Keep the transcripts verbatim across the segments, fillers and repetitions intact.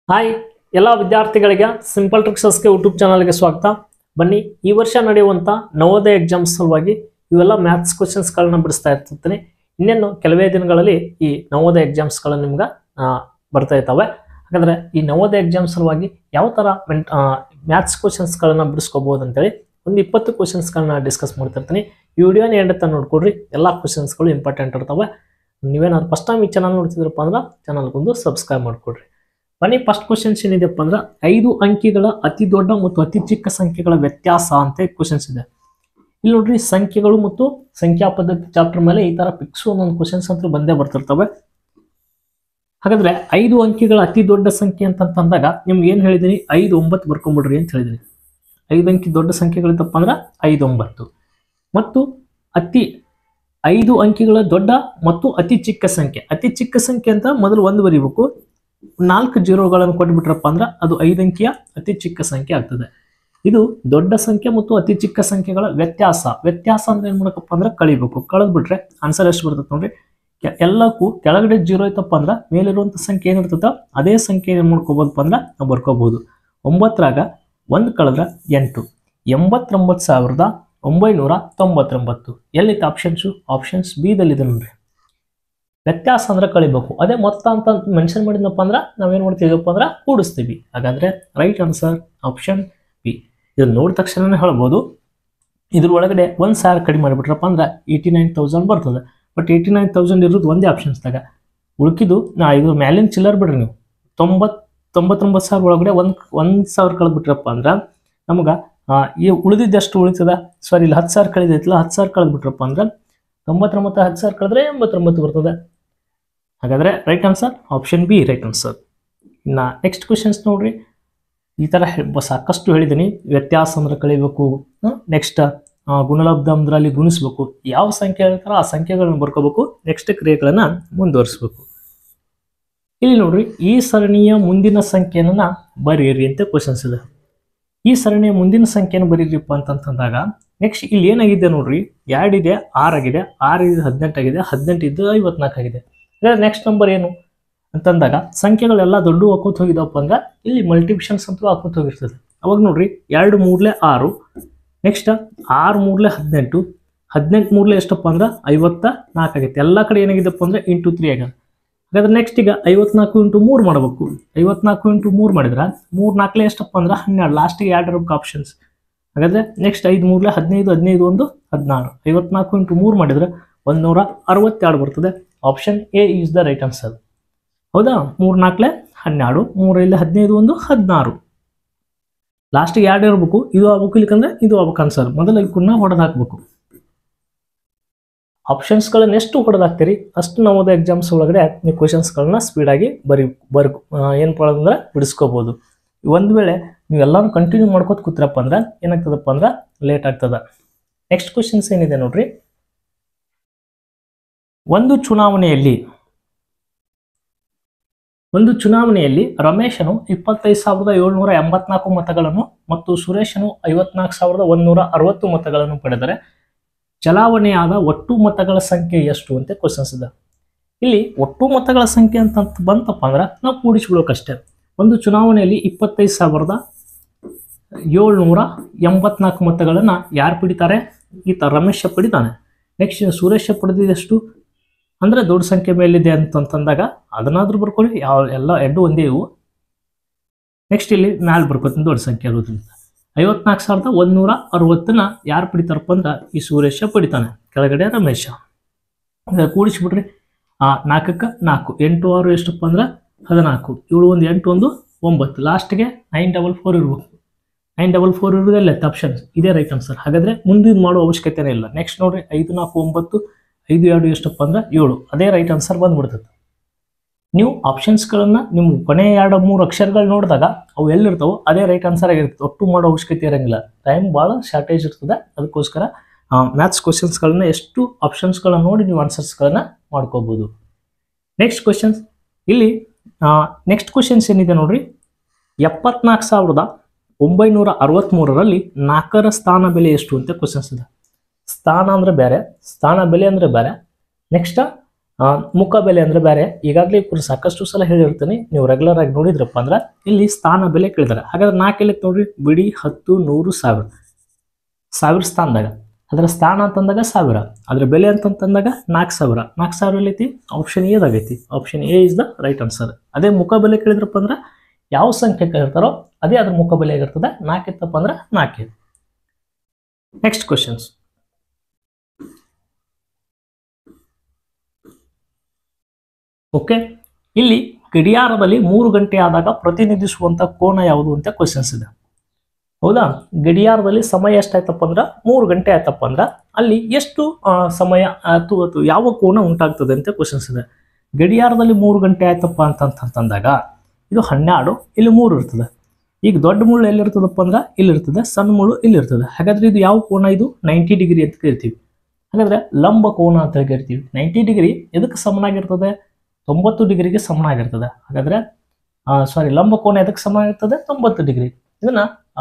Hi ಎಲ್ಲ ವಿದ್ಯಾರ್ಥಿಗಳಿಗೆ simple ಟ್ರಿಕ್ಸಸ್ಗೆ YouTube ಚಾನಲ್ಗೆ ಸ್ವಾಗತ. ಬನ್ನಿ, ಈ ವರ್ಷ ನಡೆಯುವಂಥ ನವೋದಯ ಎಕ್ಸಾಮ್ಸ್ ಸಲುವಾಗಿ ಇವೆಲ್ಲ ಮ್ಯಾಥ್ಸ್ ಕ್ವಶನ್ಸ್ಗಳನ್ನ ಬಿಡಿಸ್ತಾ ಇರ್ತೀನಿ. ಇನ್ನೇನು ಕೆಲವೇ ದಿನಗಳಲ್ಲಿ ಈ ನವೋದಯ ಎಕ್ಸಾಮ್ಸ್ಗಳು ನಿಮ್ಗೆ ಬರ್ತಾ ಇದ್ದಾವೆ. ಹಾಗಾದರೆ ಈ ನವೋದಯ ಎಕ್ಸಾಮ್ ಸಲುವಾಗಿ ಯಾವ ಥರ ಮೆಂಟ್ ಮ್ಯಾಥ್ಸ್ ಕ್ವಶನ್ಸ್ಗಳನ್ನ ಬಿಡಿಸ್ಕೋಬೋದು ಅಂತೇಳಿ ಒಂದು ಇಪ್ಪತ್ತು ಕ್ವಶನ್ಸ್ಗಳನ್ನ ಡಿಸ್ಕಸ್ ಮಾಡ್ತಿರ್ತೀನಿ. ಈ ವಿಡಿಯೋನ ಎಂಡತ್ತ ನೋಡ್ಕೊಡ್ರಿ, ಎಲ್ಲ ಕ್ವಶನ್ಸ್ಗಳು ಇಂಪಾರ್ಟೆಂಟ್ ಇರ್ತವೆ. ನೀವೇನಾದ್ರು ಫಸ್ಟ್ ಟೈಮ್ ಈ ಚಾನಲ್ ನೋಡ್ತಿದ್ರಪ್ಪ ಅಂದ್ರೆ ಚಾನಲ್ಗೊಂದು ಸಬ್ಸ್ಕ್ರೈಬ್ ಮಾಡ್ಕೊಡ್ರಿ. ಬನ್ನಿ, ಫಸ್ಟ್ ಕ್ವಶನ್ಸ್ ಏನಿದೆಪ್ಪ ಅಂದ್ರೆ ಐದು ಅಂಕಿಗಳ ಅತಿ ದೊಡ್ಡ ಮತ್ತು ಅತಿ ಚಿಕ್ಕ ಸಂಖ್ಯೆಗಳ ವ್ಯತ್ಯಾಸ ಅಂತ ಕ್ವಶನ್ಸ್ ಇದೆ. ಇಲ್ಲಿ ನೋಡ್ರಿ, ಸಂಖ್ಯೆಗಳು ಮತ್ತು ಸಂಖ್ಯಾ ಪದ್ಧತಿ ಚಾಪ್ಟರ್ ಮೇಲೆ ಈ ತರ ಪಿಕ್ಸ್ ಒಂದೊಂದು ಕ್ವಶನ್ಸ್ ಅಂತೂ ಬಂದೇ ಬರ್ತಿರ್ತವೆ. ಹಾಗಾದ್ರೆ ಐದು ಅಂಕಿಗಳ ಅತಿ ದೊಡ್ಡ ಸಂಖ್ಯೆ ಅಂತಂದಾಗ ನಿಮ್ಗೆ ಏನ್ ಹೇಳಿದೀನಿ, ಐದು ಒಂಬತ್ತು ಬರ್ಕೊಂಡ್ಬಿಡ್ರಿ ಅಂತ ಹೇಳಿದೀನಿ. ಐದು ಅಂಕಿ ದೊಡ್ಡ ಸಂಖ್ಯೆಗಳಿದ್ದಪ್ಪ ಅಂದ್ರೆ ಐದು ಒಂಬತ್ತು. ಮತ್ತು ಅತಿ ಐದು ಅಂಕಿಗಳ ದೊಡ್ಡ ಮತ್ತು ಅತಿ ಚಿಕ್ಕ ಸಂಖ್ಯೆ, ಅತಿ ಚಿಕ್ಕ ಸಂಖ್ಯೆ ಅಂತ ಮೊದಲು ಒಂದು ಬರೀಬೇಕು. ನಾಲ್ಕು ಜೀರೋಗಳನ್ನು ಕೊಟ್ಬಿಟ್ರಪ್ಪ ಅಂದ್ರೆ ಅದು ಐದು ಅಂಕಿಯ ಅತಿ ಚಿಕ್ಕ ಸಂಖ್ಯೆ ಆಗ್ತದೆ. ಇದು ದೊಡ್ಡ ಸಂಖ್ಯೆ ಮತ್ತು ಅತಿ ಚಿಕ್ಕ ಸಂಖ್ಯೆಗಳ ವ್ಯತ್ಯಾಸ. ವ್ಯತ್ಯಾಸ ಅಂದ್ರೆ ಏನ್ ಮಾಡಬೇಕಪ್ಪ ಅಂದ್ರೆ ಕಳಿಬೇಕು. ಕಳೆದ್ ಬಿಟ್ರೆ ಆನ್ಸರ್ ಎಷ್ಟು ಬರ್ತದೆ ನೋಡ್ರಿ. ಎಲ್ಲಕ್ಕೂ ಕೆಳಗಡೆ ಜೀರೋ ಐತಪ್ಪ ಅಂದ್ರೆ ಮೇಲಿರುವಂತ ಸಂಖ್ಯೆ ಏನಿರ್ತದ ಅದೇ ಸಂಖ್ಯೆ ಏನ್ ಮಾಡ್ಕೋಬಹುದಪ್ಪ ಅಂದ್ರೆ ನಾವು ಬರ್ಕೋಬಹುದು. ಒಂಬತ್ತರಾಗ ಒಂದ್ ಕಳೆದ್ರೆ ಎಂಟು, ಎಂಬತ್ತೊಂಬತ್ತು ಸಾವಿರದ ಒಂಬೈನೂರ ತೊಂಬತ್ತೊಂಬತ್ತು. ಎಲ್ಲಿತ್ತು ಆಪ್ಷನ್ಸು? ಆಪ್ಷನ್ಸ್ ಬಿ ದಲ್ಲಿದೆ ನೋಡ್ರಿ. ವ್ಯತ್ಯಾಸ ಅಂದ್ರೆ ಕಳಿಬೇಕು. ಅದೇ ಮೊತ್ತ ಅಂತ ಮೆನ್ಷನ್ ಮಾಡಿದ್ನಪ್ಪ ಅಂದ್ರೆ ನಾವೇನ್ ಮಾಡ್ತೀವಪ್ಪ ಅಂದ್ರೆ ಕೂಡಿಸ್ತೀವಿ. ಹಾಗಾದ್ರೆ ರೈಟ್ ಆನ್ಸರ್ ಆಪ್ಷನ್ ಬಿ. ಇದನ್ನ ನೋಡಿದ ತಕ್ಷಣ ಹೇಳ್ಬೋದು, ಇದ್ರ ಒಳಗಡೆ ಒಂದ್ ಸಾವಿರ ಕಡಿಮೆ ಮಾಡಿಬಿಟ್ರಪ್ಪ ಅಂದ್ರೆ ಏಯ್ಟಿ ನೈನ್ ತೌಸಂಡ್ ಬರ್ತದೆ. ಬಟ್ ಏಯ್ಟಿ ನೈನ್ ತೌಸಂಡ್ ಇರೋದು ಒಂದೇ ಆಪ್ಷನ್ಸ್ದಾಗ. ಉಳ್ಕಿದ್ದು ನಾ ಇದು ಮ್ಯಾಲಿನ ಚಿಲ್ಲರ್ ಬಿಡ್ರಿ ನೀವು. ತೊಂಬತ್ ತೊಂಬತ್ತೊಂಬತ್ತು ಸಾವಿರ ಒಳಗಡೆ ಒಂದ್ ಒಂದ್ ಸಾವಿರ ಕಳೆದ್ಬಿಟ್ರಪ್ಪ ಅಂದ್ರೆ ನಮ್ಗೆ ಈ ಉಳಿದಿದ್ದಷ್ಟು ಉಳಿತದ. ಸಾರಿ, ಇಲ್ಲಿ ಹತ್ತು ಸಾವಿರ ಕಳೆದೈತಿಲ್ಲ, ಹತ್ತು ಸಾವಿರ ಕಳೆದ್ಬಿಟ್ರಪ್ಪ ಅಂದ್ರೆ ತೊಂಬತ್ತೊಂಬತ್ತು ಹತ್ತು ಸಾವಿರ ಕಳೆದ್ರೆ ಎಂಬತ್ತೊಂಬತ್ತು ಬರ್ತದೆ. ಹಾಗಾದ್ರೆ right answer option B right answer. ಇನ್ನು ನೆಕ್ಸ್ಟ್ ಕ್ವಶನ್ಸ್ ನೋಡ್ರಿ. ಈ ಥರ ಸಾಕಷ್ಟು ಹೇಳಿದ್ದೀನಿ. ವ್ಯತ್ಯಾಸ ಅಂದ್ರೆ ಕಳಿಬೇಕು, ನೆಕ್ಸ್ಟ್ ಗುಣಲಬ್ಧ ಅಂದ್ರೆ ಅಲ್ಲಿ ಗುಣಿಸ್ಬೇಕು. ಯಾವ ಸಂಖ್ಯೆ ಹೇಳ್ತಾರೋ ಆ ಸಂಖ್ಯೆಗಳನ್ನ ಬರ್ಕೋಬೇಕು, ನೆಕ್ಸ್ಟ್ ಕ್ರಿಯೆಗಳನ್ನ ಮುಂದುವರಿಸಬೇಕು. ಇಲ್ಲಿ ನೋಡ್ರಿ, ಈ ಸರಣಿಯ ಮುಂದಿನ ಸಂಖ್ಯೆಯನ್ನ ಬರೀರಿ ಅಂತ ಕ್ವಶನ್ಸ್ ಇದೆ. ಈ ಸರಣಿಯ ಮುಂದಿನ ಸಂಖ್ಯೆಯನ್ನು ಬರೀರಿಪ್ಪ ಅಂತಂದಾಗ ನೆಕ್ಸ್ಟ್ ಇಲ್ಲಿ ಏನಾಗಿದೆ ನೋಡ್ರಿ, ಎರಡಿದೆ ಆರಾಗಿದೆ, ಆರಿದೆ ಹದಿನೆಂಟಾಗಿದೆ, ಹದಿನೆಂಟು ಇದ್ದು ಐವತ್ನಾಲ್ಕು ಆಗಿದೆ. ನೆಕ್ಸ್ಟ್ ನಂಬರ್ ಏನು ಅಂತಂದಾಗ ಸಂಖ್ಯೆಗಳೆಲ್ಲ ದೊಡ್ಡ ಹಾಕೋತ್ ಹೋಗಿದಪ್ಪ ಅಂದ್ರೆ ಇಲ್ಲಿ ಮಲ್ಟಿಪ್ಷನ್ಸ್ ಅಂತೂ ಹಾಕೋತ್ ಹೋಗಿರ್ತದೆ. ಅವಾಗ ನೋಡ್ರಿ, ಎರಡು ಮೂರ್ಲೆ ಆರು, ನೆಕ್ಸ್ಟ್ ಆರು ಮೂರ್ಲೆ ಹದಿನೆಂಟು, ಹದಿನೆಂಟು ಮೂರ್ಲೆ ಎಷ್ಟಪ್ಪ ಅಂದ್ರೆ ಐವತ್ತ ನಾಲ್ಕು ಆಗೈತೆ. ಎಲ್ಲ ಕಡೆ ಏನಾಗಿದಪ್ಪ ಅಂದ್ರೆ ಇಂಟು ತ್ರೀ ಆಗ. ಹಾಗಾದ್ರೆ ನೆಕ್ಸ್ಟ್ ಈಗ ಐವತ್ನಾಲ್ಕು ಇಂಟು ಮೂರು ಮಾಡಬೇಕು. ಐವತ್ನಾಲ್ಕು ಇಂಟು ಮೂರು ಮಾಡಿದ್ರೆ ಮೂರ್ ನಾಲ್ಕಲೆ ಎಷ್ಟಪ್ಪ ಅಂದ್ರೆ ಹನ್ನೆರಡು. ಲಾಸ್ಟಿಗೆ ಎರಡು ಇರಬೇಕು ಆಪ್ಷನ್ಸ್. ಹಾಗಾದ್ರೆ ನೆಕ್ಸ್ಟ್ ಐದು ಮೂರ್ಲೆ ಹದಿನೈದು, ಹದಿನೈದು ಒಂದು ಹದಿನಾರು. ಐವತ್ನಾಲ್ಕು ಇಂಟು ಮೂರು ಮಾಡಿದ್ರೆ ಒಂದೂರ ಅರವತ್ತೆರಡು ಬರ್ತದೆ. Option A is the right answer. ಹೌದಾ? ಮೂರ್ ನಾಲ್ಕಲೆ ಹನ್ನೆರಡು, ಮೂರಲ್ಲಿ ಹದಿನೈದು ಒಂದು ಹದಿನಾರು. ಲಾಸ್ಟಿಗೆ ಎರಡು ಇರಬೇಕು. ಇದು ಆಗ್ಬೇಕು, ಇಲ್ಲಿಕಂದ್ರೆ ಇದು ಆಗ್ಬೇಕು ಆನ್ಸರ್. ಮೊದಲು ಇದನ್ನ ಹೊಡೆದು ಹಾಕ್ಬೇಕು. ಆಪ್ಷನ್ಸ್ಗಳನ್ನ ಎಷ್ಟು ಹೊಡೆದಾಕ್ತೀರಿ ಅಷ್ಟು ನವೋದಯ ಎಕ್ಸಾಮ್ಸ್ ಒಳಗಡೆ ನೀವು ಕ್ವಶನ್ಸ್ಗಳನ್ನ ಸ್ಪೀಡಾಗಿ ಬರಿ ಬರ್ ಏನು ಮಾಡೋದಂದ್ರೆ ಬಿಡಿಸ್ಕೋಬಹುದು. ಒಂದು ವೇಳೆ ನೀವೆಲ್ಲಾನು ಕಂಟಿನ್ಯೂ ಮಾಡ್ಕೋತ ಕೂತ್ರಪ್ಪ ಅಂದ್ರೆ ಏನಾಗ್ತದಪ್ಪ ಅಂದ್ರೆ ಲೇಟ್ ಆಗ್ತದ. ನೆಕ್ಸ್ಟ್ ಕ್ವಶನ್ಸ್ ಏನಿದೆ ನೋಡ್ರಿ. ಒಂದು ಚುನಾವಣೆಯಲ್ಲಿ ಒಂದು ಚುನಾವಣೆಯಲ್ಲಿ ರಮೇಶನು ಇಪ್ಪತ್ತೈದು ಸಾವಿರದ ಏಳ್ನೂರ ಎಂಬತ್ನಾಲ್ಕು ಮತಗಳನ್ನು ಮತ್ತು ಸುರೇಶನು ಐವತ್ನಾಲ್ಕು ಸಾವಿರದ ಒಂದೂರ ಅರವತ್ತು ಮತಗಳನ್ನು ಪಡೆದರೆ ಚಲಾವಣೆಯಾದ ಒಟ್ಟು ಮತಗಳ ಸಂಖ್ಯೆ ಎಷ್ಟು ಅಂತ ಕ್ವಶನ್ಸ್ ಇದೆ. ಇಲ್ಲಿ ಒಟ್ಟು ಮತಗಳ ಸಂಖ್ಯೆ ಅಂತ ಬಂತಪ್ಪ ಅಂದ್ರೆ ನಾವು ಕೂಡಿಸ್ಬಿಡೋಕಷ್ಟೇ. ಒಂದು ಚುನಾವಣೆಯಲ್ಲಿ ಇಪ್ಪತ್ತೈದು ಸಾವಿರದ ಏಳ್ನೂರ ಎಂಬತ್ನಾಲ್ಕು ಮತಗಳನ್ನ ಯಾರು ಪಡಿತಾರೆ? ಈತ ರಮೇಶ ಪಡಿತಾನೆ. ನೆಕ್ಸ್ಟ್ ಸುರೇಶ ಪಡೆದಿದೆಷ್ಟು ಅಂದ್ರೆ ದೊಡ್ಡ ಸಂಖ್ಯೆ ಮೇಲಿದೆ ಅಂತಂದಾಗ ಅದನ್ನಾದ್ರೂ ಬರ್ಕೊಳ್ಳಿ. ಯಾವ ಎಲ್ಲ ಎರಡು ಒಂದೇ ಇವು. ನೆಕ್ಸ್ಟ್ ಇಲ್ಲಿ ಮ್ಯಾಲ್ ಬರ್ಕೋತೀನಿ ದೊಡ್ಡ ಸಂಖ್ಯೆ ಇರೋದ್ರಿಂದ. ಐವತ್ನಾಲ್ಕು ಸಾವಿರದ ಒಂದೂರ ಅರವತ್ತನ್ನ ಯಾರು ಪಡಿತಾರಪ್ಪ ಅಂದ್ರೆ ಈ ಸುರೇಶ ಪಡಿತಾನೆ, ಕೆಳಗಡೆ ರಮೇಶ. ಕೂಡಿಸ್ಬಿಡ್ರಿ. ಆ ನಾಲ್ಕಕ್ಕೆ ನಾಲ್ಕು, ಎಂಟು ಆರು ಎಷ್ಟಪ್ಪ ಅಂದ್ರೆ ಹದಿನಾಲ್ಕು, ಏಳು ಒಂದು ಎಂಟು ಒಂದು ಒಂಬತ್ತು, ಲಾಸ್ಟ್ಗೆ ನೈನ್ ಡಬಲ್ ಫೋರ್ ಇರ್ಬೇಕು. ನೈನ್ ಡಬಲ್ ಫೋರ್ ಇರೋದಲ್ಲ ಆಪ್ಷನ್, ಇದೇ ರೈಟ್ ಆನ್ಸರ್. ಹಾಗಾದ್ರೆ ಮುಂದಿನ ಮಾಡೋ ಅವಶ್ಯಕತೆನೇ ಇಲ್ಲ. ನೆಕ್ಸ್ಟ್ ನೋಡ್ರಿ, ಐದು ನಾಲ್ಕು ಒಂಬತ್ತು, ಐದು ಎರಡು ಎಷ್ಟಪ್ಪ ಅಂದ್ರೆ ಏಳು, ಅದೇ ರೈಟ್ ಆನ್ಸರ್ ಬಂದ್ಬಿಡ್ತದೆ. ನೀವು ಆಪ್ಷನ್ಸ್ಗಳನ್ನ ನಿಮ್ಮ ಕೊನೆ ಎರಡು ಮೂರು ಅಕ್ಷರಗಳು ನೋಡಿದಾಗ ಅವು ಎಲ್ಲಿರ್ತಾವೋ ಅದೇ ರೈಟ್ ಆನ್ಸರ್ ಆಗಿರ್ತದೆ. ಒಟ್ಟು ಮಾಡೋ ಅವಶ್ಯಕತೆ ಇರೋಂಗಿಲ್ಲ. ಟೈಮ್ ಭಾಳ ಶಾರ್ಟೇಜ್ ಇರ್ತದೆ. ಅದಕ್ಕೋಸ್ಕರ ಮ್ಯಾಥ್ಸ್ ಕ್ವಶನ್ಸ್ಗಳನ್ನ ಎಷ್ಟು ಆಪ್ಷನ್ಸ್ಗಳನ್ನ ನೋಡಿ ನೀವು ಆನ್ಸರ್ಸ್ಗಳನ್ನ ಮಾಡ್ಕೋಬಹುದು. ನೆಕ್ಸ್ಟ್ ಕ್ವಶನ್ಸ್ ಇಲ್ಲಿ ನೆಕ್ಸ್ಟ್ ಕ್ವಶನ್ಸ್ ಏನಿದೆ ನೋಡ್ರಿ. ಎಪ್ಪತ್ನಾಲ್ಕು ಸಾವಿರದ ಒಂಬೈನೂರ ಅರವತ್ತ್ಮೂರರಲ್ಲಿ ನಾಲ್ಕರ ಸ್ಥಾನ ಬೆಲೆ ಎಷ್ಟು ಅಂತ ಕ್ವಶನ್ಸ್ ಇದೆ. ಸ್ಥಾನ ಅಂದ್ರೆ ಬೇರೆ, ಸ್ಥಾನ ಬೆಲೆ ಅಂದ್ರೆ ಬೇರೆ. ನೆಕ್ಸ್ಟ್ ಮುಖಬೆಲೆ ಅಂದ್ರೆ ಬೇರೆ. ಈಗಾಗಲೇ ಸಾಕಷ್ಟು ಸಲ ಹೇಳಿರ್ತೀನಿ, ನೀವು ರೆಗ್ಯುಲರ್ ಆಗಿ ನೋಡಿದ್ರಪ್ಪ ಅಂದ್ರೆ ಇಲ್ಲಿ ಸ್ಥಾನ ಬೆಲೆ ಕೇಳಿದಾರೆ. ಹಾಗಾದ್ರೆ ನಾಲ್ಕು ಎಲ್ಲಿ ನೋಡ್ರಿ, ಬಿಡಿ, ಹತ್ತು, ನೂರು, ಸಾವಿರ. ಸಾವಿರ ಸ್ಥಾನದಾಗ ಅದರ ಸ್ಥಾನ ಅಂತಂದಾಗ ಸಾವಿರ, ಅದ್ರ ಬೆಲೆ ಅಂತಂದಾಗ ನಾಲ್ಕು ಸಾವಿರ. ನಾಲ್ಕು ಸಾವಿರ ಎಲ್ಲೈತಿ, ಆಪ್ಷನ್ ಎದಾಗೈತಿ. Option A is the right answer. ಅದೇ ಮುಖಬೆಲೆ ಕೇಳಿದ್ರಪ್ಪ ಅಂದ್ರೆ ಯಾವ ಸಂಖ್ಯೆ ಕೇಳ್ತಾರೋ ಅದೇ ಅದ್ರ ಮುಖಬೆಲೆ ಆಗಿರ್ತದೆ. ನಾಲ್ಕು ಇತ್ತಪ್ಪ ಅಂದ್ರೆ ನಾಲ್ಕು. Next questions. ಓಕೆ, ಇಲ್ಲಿ ಗಡಿಯಾರದಲ್ಲಿ ಮೂರು ಗಂಟೆ ಆದಾಗ ಪ್ರತಿನಿಧಿಸುವಂತ ಕೋನ ಯಾವುದು ಅಂತ ಕ್ವಶನ್ಸ್ ಇದೆ. ಹೌದಾ, ಗಡಿಯಾರದಲ್ಲಿ ಸಮಯ ಎಷ್ಟಾಯ್ತಪ್ಪ ಅಂದ್ರೆ ಮೂರು ಗಂಟೆ ಆಯ್ತಪ್ಪ ಅಂದ್ರೆ ಅಲ್ಲಿ ಎಷ್ಟು ಸಮಯ ಅಥವಾ ಯಾವ ಕೋನ ಉಂಟಾಗ್ತದೆ ಅಂತ ಕ್ವಶನ್ಸ್ ಇದೆ. ಗಡಿಯಾರದಲ್ಲಿ ಮೂರು ಗಂಟೆ ಆಯ್ತಪ್ಪ ಅಂತಂತಂದಾಗ ಇದು ಹನ್ನೆರಡು, ಇಲ್ಲಿ ಮೂರು ಇರ್ತದೆ. ಈಗ ದೊಡ್ಡ ಮುಳ್ಳು ಎಲ್ಲಿರ್ತದಪ್ಪ ಅಂದ್ರೆ ಇಲ್ಲಿರ್ತದೆ, ಸಣ್ಣ ಮುಳ್ಳು ಇಲ್ಲಿರ್ತದೆ. ಹಾಗಾದ್ರೆ ಇದು ಯಾವ ಕೋನ? ಇದು ನೈಂಟಿ ಡಿಗ್ರಿ ಅಂತ ಕರಿತೀವಿ. ಹಾಗಾದ್ರೆ ಲಂಬ ಕೋನ ಅಂತ ಕರಿತೀವಿ. ನೈಂಟಿ ಡಿಗ್ರಿ ಎದಕ್ಕೆ ಸಮನಾಗಿರ್ತದೆ? ತೊಂಬತ್ತು ಡಿಗ್ರಿಗೆ ಸಮನಾಗಿರ್ತದೆ. ಹಾಗಾದ್ರೆ ಸಾರಿ ಲಂಬ ಕೋನ ಎದಕ್ಕೆ ಸಮನಾಗಿರ್ತದೆ? ತೊಂಬತ್ತು ಡಿಗ್ರಿ. ಇದನ್ನ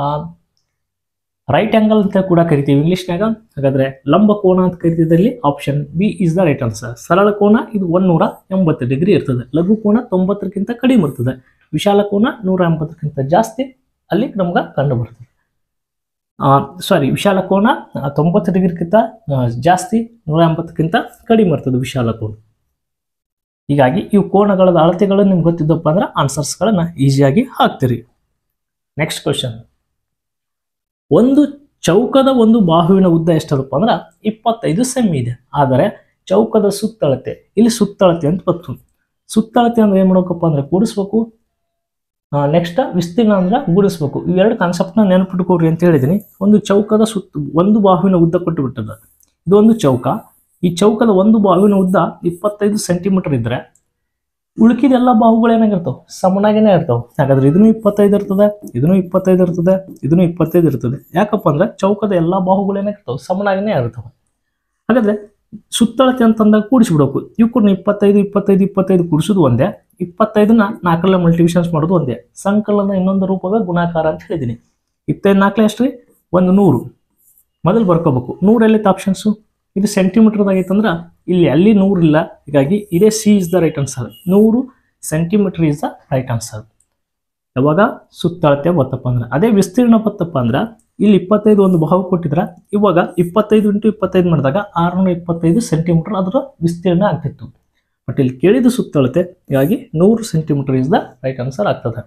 ರೈಟ್ ಆಂಗಲ್ ಅಂತ ಕೂಡ ಕರಿತೀವಿ ಇಂಗ್ಲಿಷ್ನಾಗ. ಹಾಗಾದ್ರೆ ಲಂಬ ಕೋನ ಅಂತ ಕರಿತಿದ್ದಲ್ಲಿ option B is the right answer. ಸರಳ ಕೋನ ಇದು ಒಂದೂರ ಎಂಬತ್ತು ಡಿಗ್ರಿ ಇರ್ತದೆ. ಲಘು ಕೋನ ತೊಂಬತ್ತಕ್ಕಿಂತ ಕಡಿಮೆ ಇರ್ತದೆ. ವಿಶಾಲ ಕೋನ ನೂರ ಎಂಬತ್ತಕ್ಕಿಂತ ಜಾಸ್ತಿ ಅಲ್ಲಿ ನಮ್ಗೆ ಕಂಡು ಬರ್ತದೆ. ಸಾರಿ ವಿಶಾಲ ಕೋನ ತೊಂಬತ್ತು ಡಿಗ್ರಿಗಿಂತ ಜಾಸ್ತಿ, ನೂರ ಎಂಬತ್ತಕ್ಕಿಂತ ಕಡಿಮೆ ಇರ್ತದೆ ವಿಶಾಲ ಕೋನ. ಹೀಗಾಗಿ ಇವು ಕೋನಗಳ ಅಳತೆಗಳು ನಿಮ್ಗೆ ಗೊತ್ತಿದ್ದಪ್ಪ ಅಂದ್ರೆ ಆನ್ಸರ್ಸ್ಗಳನ್ನ ಈಸಿಯಾಗಿ ಹಾಕ್ತೀರಿ. Next question. ಒಂದು ಚೌಕದ ಒಂದು ಬಾಹುವಿನ ಉದ್ದ ಎಷ್ಟದಪ್ಪ ಅಂದ್ರೆ ಇಪ್ಪತ್ತೈದು ಸೆಮಿ ಇದೆ. ಆದರೆ ಚೌಕದ ಸುತ್ತಳತೆ, ಇಲ್ಲಿ ಸುತ್ತಳತೆ ಅಂತ ಬರ್ತದೆ. ಸುತ್ತಳತೆ ಅಂದ್ರೆ ಏನ್ ಮಾಡ್ಬೇಕಪ್ಪ ಅಂದ್ರೆ ಕೂಡಿಸ್ಬೇಕು. ನೆಕ್ಸ್ಟ್ ವಿಸ್ತೀರ್ಣ ಅಂದ್ರೆ ಗೂಡಿಸ್ಬೇಕು. ಇವೆರಡು ಕಾನ್ಸೆಪ್ಟ್ನ ನೆನಪಿಟ್ಕೊಡ್ರಿ ಅಂತ ಹೇಳಿದೀನಿ. ಒಂದು ಚೌಕದ ಸುತ್ತ ಒಂದು ಬಾಹುವಿನ ಉದ್ದ ಕೊಟ್ಟು ಬಿಟ್ಟದ. ಇದು ಒಂದು ಚೌಕ. ಈ ಚೌಕದ ಒಂದು ಬಾಹುವಿನ ಉದ್ದ ಇಪ್ಪತ್ತೈದು ಸೆಂಟಿಮೀಟರ್ ಇದ್ರೆ ಉಳುಕಿದೆಲ್ಲ ಬಾಹುಗಳು ಏನಾಗಿರ್ತಾವೆ? ಸಮನಾಗಿನೇ ಇರ್ತಾವೆ. ಹಾಗಾದ್ರೆ ಇದನ್ನು ಇಪ್ಪತ್ತೈದು ಇರ್ತದೆ, ಇದನ್ನು ಇಪ್ಪತ್ತೈದು ಇರ್ತದೆ, ಇದನ್ನು ಇಪ್ಪತ್ತೈದು ಇರ್ತದೆ. ಯಾಕಪ್ಪ ಅಂದ್ರೆ ಚೌಕದ ಎಲ್ಲಾ ಬಾಹುಗಳು ಏನಾಗಿರ್ತಾವೆ? ಸಮನಾಗಿನೇ ಇರ್ತವೆ. ಹಾಗಾದ್ರೆ ಸುತ್ತಳತೆ ಅಂತಂದಾಗ ಕೂಡಿಸ್ಬಿಡ್ಬೇಕು. ಇವು ಕೂಡ ಇಪ್ಪತ್ತೈದು ಇಪ್ಪತ್ತೈದು ಇಪ್ಪತ್ತೈದು ಕೂಡಿಸೋದು ಒಂದೇ, ಇಪ್ಪತ್ತೈದನ್ನ ನಾಲ್ಕಲ್ಲ ಮಲ್ಟಿವಿಷನ್ಸ್ ಮಾಡೋದು ಒಂದೇ. ಸಂಕಲನದ ಇನ್ನೊಂದು ರೂಪವೇ ಗುಣಾಕಾರ ಅಂತ ಹೇಳಿದೀನಿ. ಇಪ್ಪತ್ತೈದು ನಾಲ್ಕಲೆ ಎಷ್ಟ್ರಿ? ಒಂದು ನೂರು. ಮೊದಲು ಬರ್ಕೋಬೇಕು. ನೂರೆಲ್ಲಿತ್ತು ಆಪ್ಷನ್ಸು? ಇದು ಸೆಂಟಿಮೀಟರ್ದಾಗೈತಂದ್ರೆ ಇಲ್ಲಿ ಅಲ್ಲಿ ನೂರು ಇಲ್ಲ. ಹೀಗಾಗಿ ಇದೇ C is the right answer. ನೂರು centimetre is the right answer. ಯಾವಾಗ ಸುತ್ತಳತೆ ಬತ್ತಪ್ಪ ಅಂದ್ರೆ. ಅದೇ ವಿಸ್ತೀರ್ಣ ಬತ್ತಪ್ಪ ಅಂದ್ರೆ ಇಲ್ಲಿ ಇಪ್ಪತ್ತೈದು ಒಂದು ಬಾಹು ಕೊಟ್ಟಿದ್ರೆ ಇವಾಗ ಇಪ್ಪತ್ತೈದು ಇಂಟು ಇಪ್ಪತ್ತೈದು ಮಾಡಿದಾಗ ಆರುನೂರ ಇಪ್ಪತ್ತೈದು ಸೆಂಟಿಮೀಟರ್ ಅದರ ವಿಸ್ತೀರ್ಣ ಆಗ್ತಿತ್ತು. ಬಟ್ ಇಲ್ಲಿ ಕೇಳಿದ ಸುತ್ತಳತೆ, ಹೀಗಾಗಿ ನೂರು centimetre is the right answer ಆಗ್ತದೆ.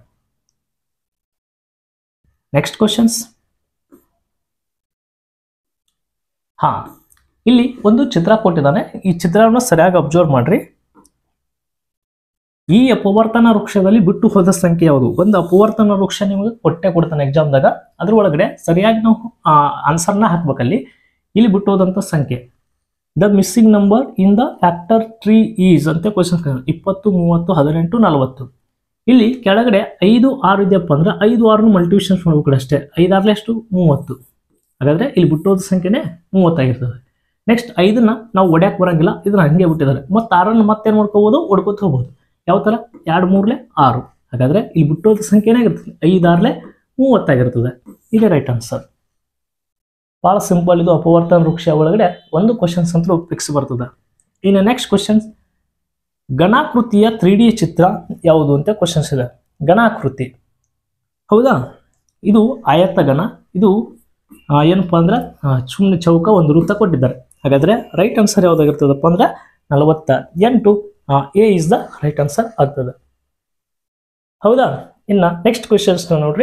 Next questions. ಹಾ, ಇಲ್ಲಿ ಒಂದು ಚಿತ್ರ ಕೊಟ್ಟಿದ್ದಾನೆ. ಈ ಚಿತ್ರವನ್ನು ಸರಿಯಾಗಿ ಅಬ್ಸರ್ವ್ ಮಾಡ್ರಿ. ಈ ಅಪವರ್ತನ ವೃಕ್ಷದಲ್ಲಿ ಬಿಟ್ಟು ಹೋದ ಸಂಖ್ಯೆ ಯಾವುದು? ಒಂದು ಅಪವರ್ತನ ವೃಕ್ಷ ನಿಮಗೆ ಕೊಟ್ಟೆ ಕೊಡ್ತಾನೆ ಎಕ್ಸಾಮ್ದಾಗ. ಅದ್ರ ಒಳಗಡೆ ಸರಿಯಾಗಿ ನಾವು ಆನ್ಸರ್ನ ಹಾಕ್ಬೇಕಲ್ಲಿ. ಇಲ್ಲಿ ಬಿಟ್ಟು ಹೋದಂತ ಸಂಖ್ಯೆ, the missing number in the factor tree is ಅಂತ ಕ್ವಶನ್. ಇಪ್ಪತ್ತು, ಮೂವತ್ತು, ಹದಿನೆಂಟು, ನಲವತ್ತು. ಇಲ್ಲಿ ಕೆಳಗಡೆ ಐದು ಆರು ಇದೆಯಪ್ಪ ಅಂದ್ರೆ ಐದು ಆರನ್ನು ಮಲ್ಟಿವಿಷನ್ಸ್ ಮಾಡ್ಬೇಕು ಅಷ್ಟೇ. ಐದಾರ್ಲೆ ಎಷ್ಟು? ಮೂವತ್ತು. ಹಾಗಾದ್ರೆ ಇಲ್ಲಿ ಬಿಟ್ಟು ಹೋದ ಸಂಖ್ಯೆನೇ ಮೂವತ್ತಾಗಿರ್ತದೆ. ನೆಕ್ಸ್ಟ್ ಐದನ್ನ ನಾವು ಒಡ್ಯಾಕ್ ಬರಂಗಿಲ್ಲ, ಇದನ್ನ ಹಂಗೆ ಬಿಟ್ಟಿದ್ದಾರೆ. ಮತ್ತೆ ಆರನ್ನು ಮತ್ತೇನು ಮಾಡ್ಕೋಬಹುದು? ಒಡ್ಕೋತ ಹೋಗ್ಬೋದು. ಯಾವ ತರ? ಎರಡು ಮೂರ್ಲೆ ಆರು. ಹಾಗಾದ್ರೆ ಇಲ್ಲಿ ಬಿಟ್ಟೋದ ಸಂಖ್ಯೆ ಏನಾಗಿರ್ತದೆ? ಐದಾರ್ಲೆ ಮೂವತ್ತಾಗಿರ್ತದೆ. ಇದೇ ರೈಟ್ ಆನ್ಸರ್. ಬಹಳ ಸಿಂಪಲ್ ಇದು. ಅಪವರ್ತನ ವೃಕ್ಷ ಒಳಗಡೆ ಒಂದು ಕ್ವಶನ್ಸ್ ಅಂತೂ ಫಿಕ್ಸ್ ಬರ್ತದೆ. ಇನ್ನು ನೆಕ್ಸ್ಟ್ ಕ್ವಶನ್ಸ್, ಘನಾಕೃತಿಯ ತ್ರೀ ಡಿ ಚಿತ್ರ ಯಾವುದು ಅಂತ ಕ್ವಶನ್ಸ್ ಇದೆ. ಘನಾಕೃತಿ, ಹೌದಾ? ಇದು ಆಯತ ಘನ. ಇದು ಏನಪ್ಪಾ ಅಂದ್ರೆ ಸುಮ್ಮನೆ ಚೌಕ ಒಂದು ವೃತ್ತ ಕೊಟ್ಟಿದ್ದಾರೆ. ಹಾಗಾದ್ರೆ ರೈಟ್ ಆನ್ಸರ್ ಯಾವ್ದಾಗಿರ್ತದಪ್ಪ ಅಂದ್ರೆ ನಲವತ್ತ ಎಂಟು. A is the right answer ಆಗ್ತದೆ. ಹೌದಾ? ಇನ್ನ ನೆಕ್ಸ್ಟ್ ಕ್ವಶನ್ಸ್ ನೋಡ್ರಿ.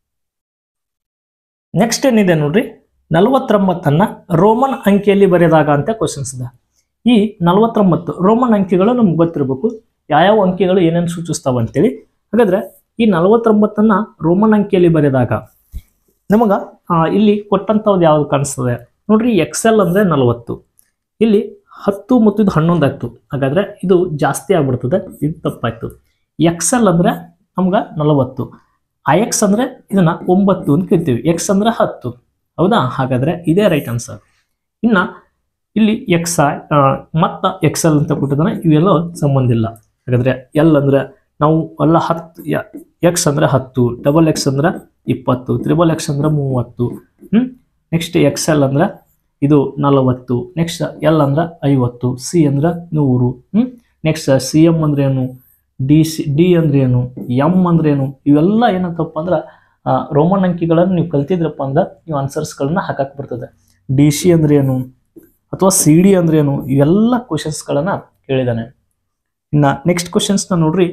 ನೆಕ್ಸ್ಟ್ ಏನಿದೆ ನೋಡ್ರಿ, ನಲವತ್ತೊಂಬತ್ತನ್ನ ರೋಮನ್ ಅಂಕಿಯಲ್ಲಿ ಬರೆದಾಗ ಅಂತ ಕ್ವಶನ್ಸ್ ಇದೆ. ಈ ನಲವತ್ತೊಂಬತ್ತು ರೋಮನ್ ಅಂಕಿಗಳು ನಮ್ಗೆ ಗೊತ್ತಿರಬೇಕು. ಯಾವ್ಯಾವ ಅಂಕಿಗಳು ಏನೇನು ಸೂಚಿಸ್ತಾವ ಅಂತೇಳಿ. ಹಾಗಾದ್ರೆ ಈ ನಲವತ್ತೊಂಬತ್ತನ್ನ ರೋಮನ್ ಅಂಕಿಯಲ್ಲಿ ಬರೆದಾಗ ನಮಗ ಇಲ್ಲಿ ಕೊಟ್ಟಂಥದ್ದು ಯಾವ್ದು ಕಾಣಿಸ್ತದೆ ನೋಡ್ರಿ. ಎಕ್ಸೆಲ್ ಅಂದ್ರೆ ನಲವತ್ತು, ಇಲ್ಲಿ ಹತ್ತು ಮತ್ತು ಇದು ಹನ್ನೊಂದು ಆಗ್ತು. ಹಾಗಾದ್ರೆ ಇದು ಜಾಸ್ತಿ ಆಗ್ಬಿಡ್ತದೆ, ಇದು ತಪ್ಪಾಯ್ತು. ಎಕ್ಸೆಲ್ ಅಂದ್ರೆ ನಮ್ಗೆ ನಲವತ್ತು, ಐ ಎಕ್ಸ್ ಅಂದ್ರೆ ಇದನ್ನ ಒಂಬತ್ತು ಅಂತ ಕರಿತೀವಿ. ಎಕ್ಸ್ ಅಂದ್ರೆ ಹತ್ತು. ಹೌದಾ? ಹಾಗಾದ್ರೆ ಇದೇ ರೈಟ್ ಆನ್ಸರ್. ಇನ್ನ ಇಲ್ಲಿ ಎಕ್ಸ್ ಮತ್ತ ಎಕ್ಸೆಲ್ ಅಂತ ಕೊಟ್ಟಿದ್ದಾನೆ, ಇವೆಲ್ಲ ಸಂಬಂಧ ಇಲ್ಲ. ಹಾಗಾದ್ರೆ ಎಲ್ ಅಂದ್ರೆ ನಾವು ಎಲ್ಲ ಹತ್ತು, ಎಕ್ಸ್ ಅಂದ್ರೆ ಹತ್ತು, ಡಬಲ್ ಎಕ್ಸ್ ಅಂದ್ರೆ ಇಪ್ಪತ್ತು, ತ್ರಿಬಲ್ ಎಕ್ಸ್ ಅಂದ್ರೆ ಮೂವತ್ತು. ಹ್ಮ್ ನೆಕ್ಸ್ಟ್ ಎಕ್ಸೆಲ್ ಅಂದ್ರೆ ಇದು ನಲವತ್ತು. ನೆಕ್ಸ್ಟ್ ಎಲ್ ಅಂದ್ರೆ ಐವತ್ತು, ಸಿ ಅಂದ್ರೆ ನೂರು. ಹ್ಮ್ ನೆಕ್ಸ್ಟ್ ಸಿ ಎಂ ಅಂದ್ರೆ ಏನು, ಡಿ ಸಿ ಡಿ ಅಂದ್ರೆ ಏನು, ಎಂ ಅಂದ್ರೆ ಏನು, ಇವೆಲ್ಲ ಏನಂತಪ್ಪ ಅಂದ್ರೆ ರೋಮನ್ ಅಂಕಿಗಳನ್ನು ನೀವು ಕಲ್ತಿದ್ರಪ್ಪ ಅಂದ್ರೆ ನೀವು ಆನ್ಸರ್ಸ್ಗಳನ್ನ ಹಾಕಕ್ಕೆ ಬರ್ತದೆ. ಡಿ ಸಿ ಅಂದ್ರೆ ಏನು ಅಥವಾ ಸಿ ಡಿ ಅಂದ್ರೆ ಏನು, ಇವೆಲ್ಲ ಕ್ವಶನ್ಸ್ಗಳನ್ನ ಕೇಳಿದಾನೆ. ಇನ್ನ ನೆಕ್ಸ್ಟ್ ಕ್ವಶನ್ಸ್ನ ನೋಡ್ರಿ.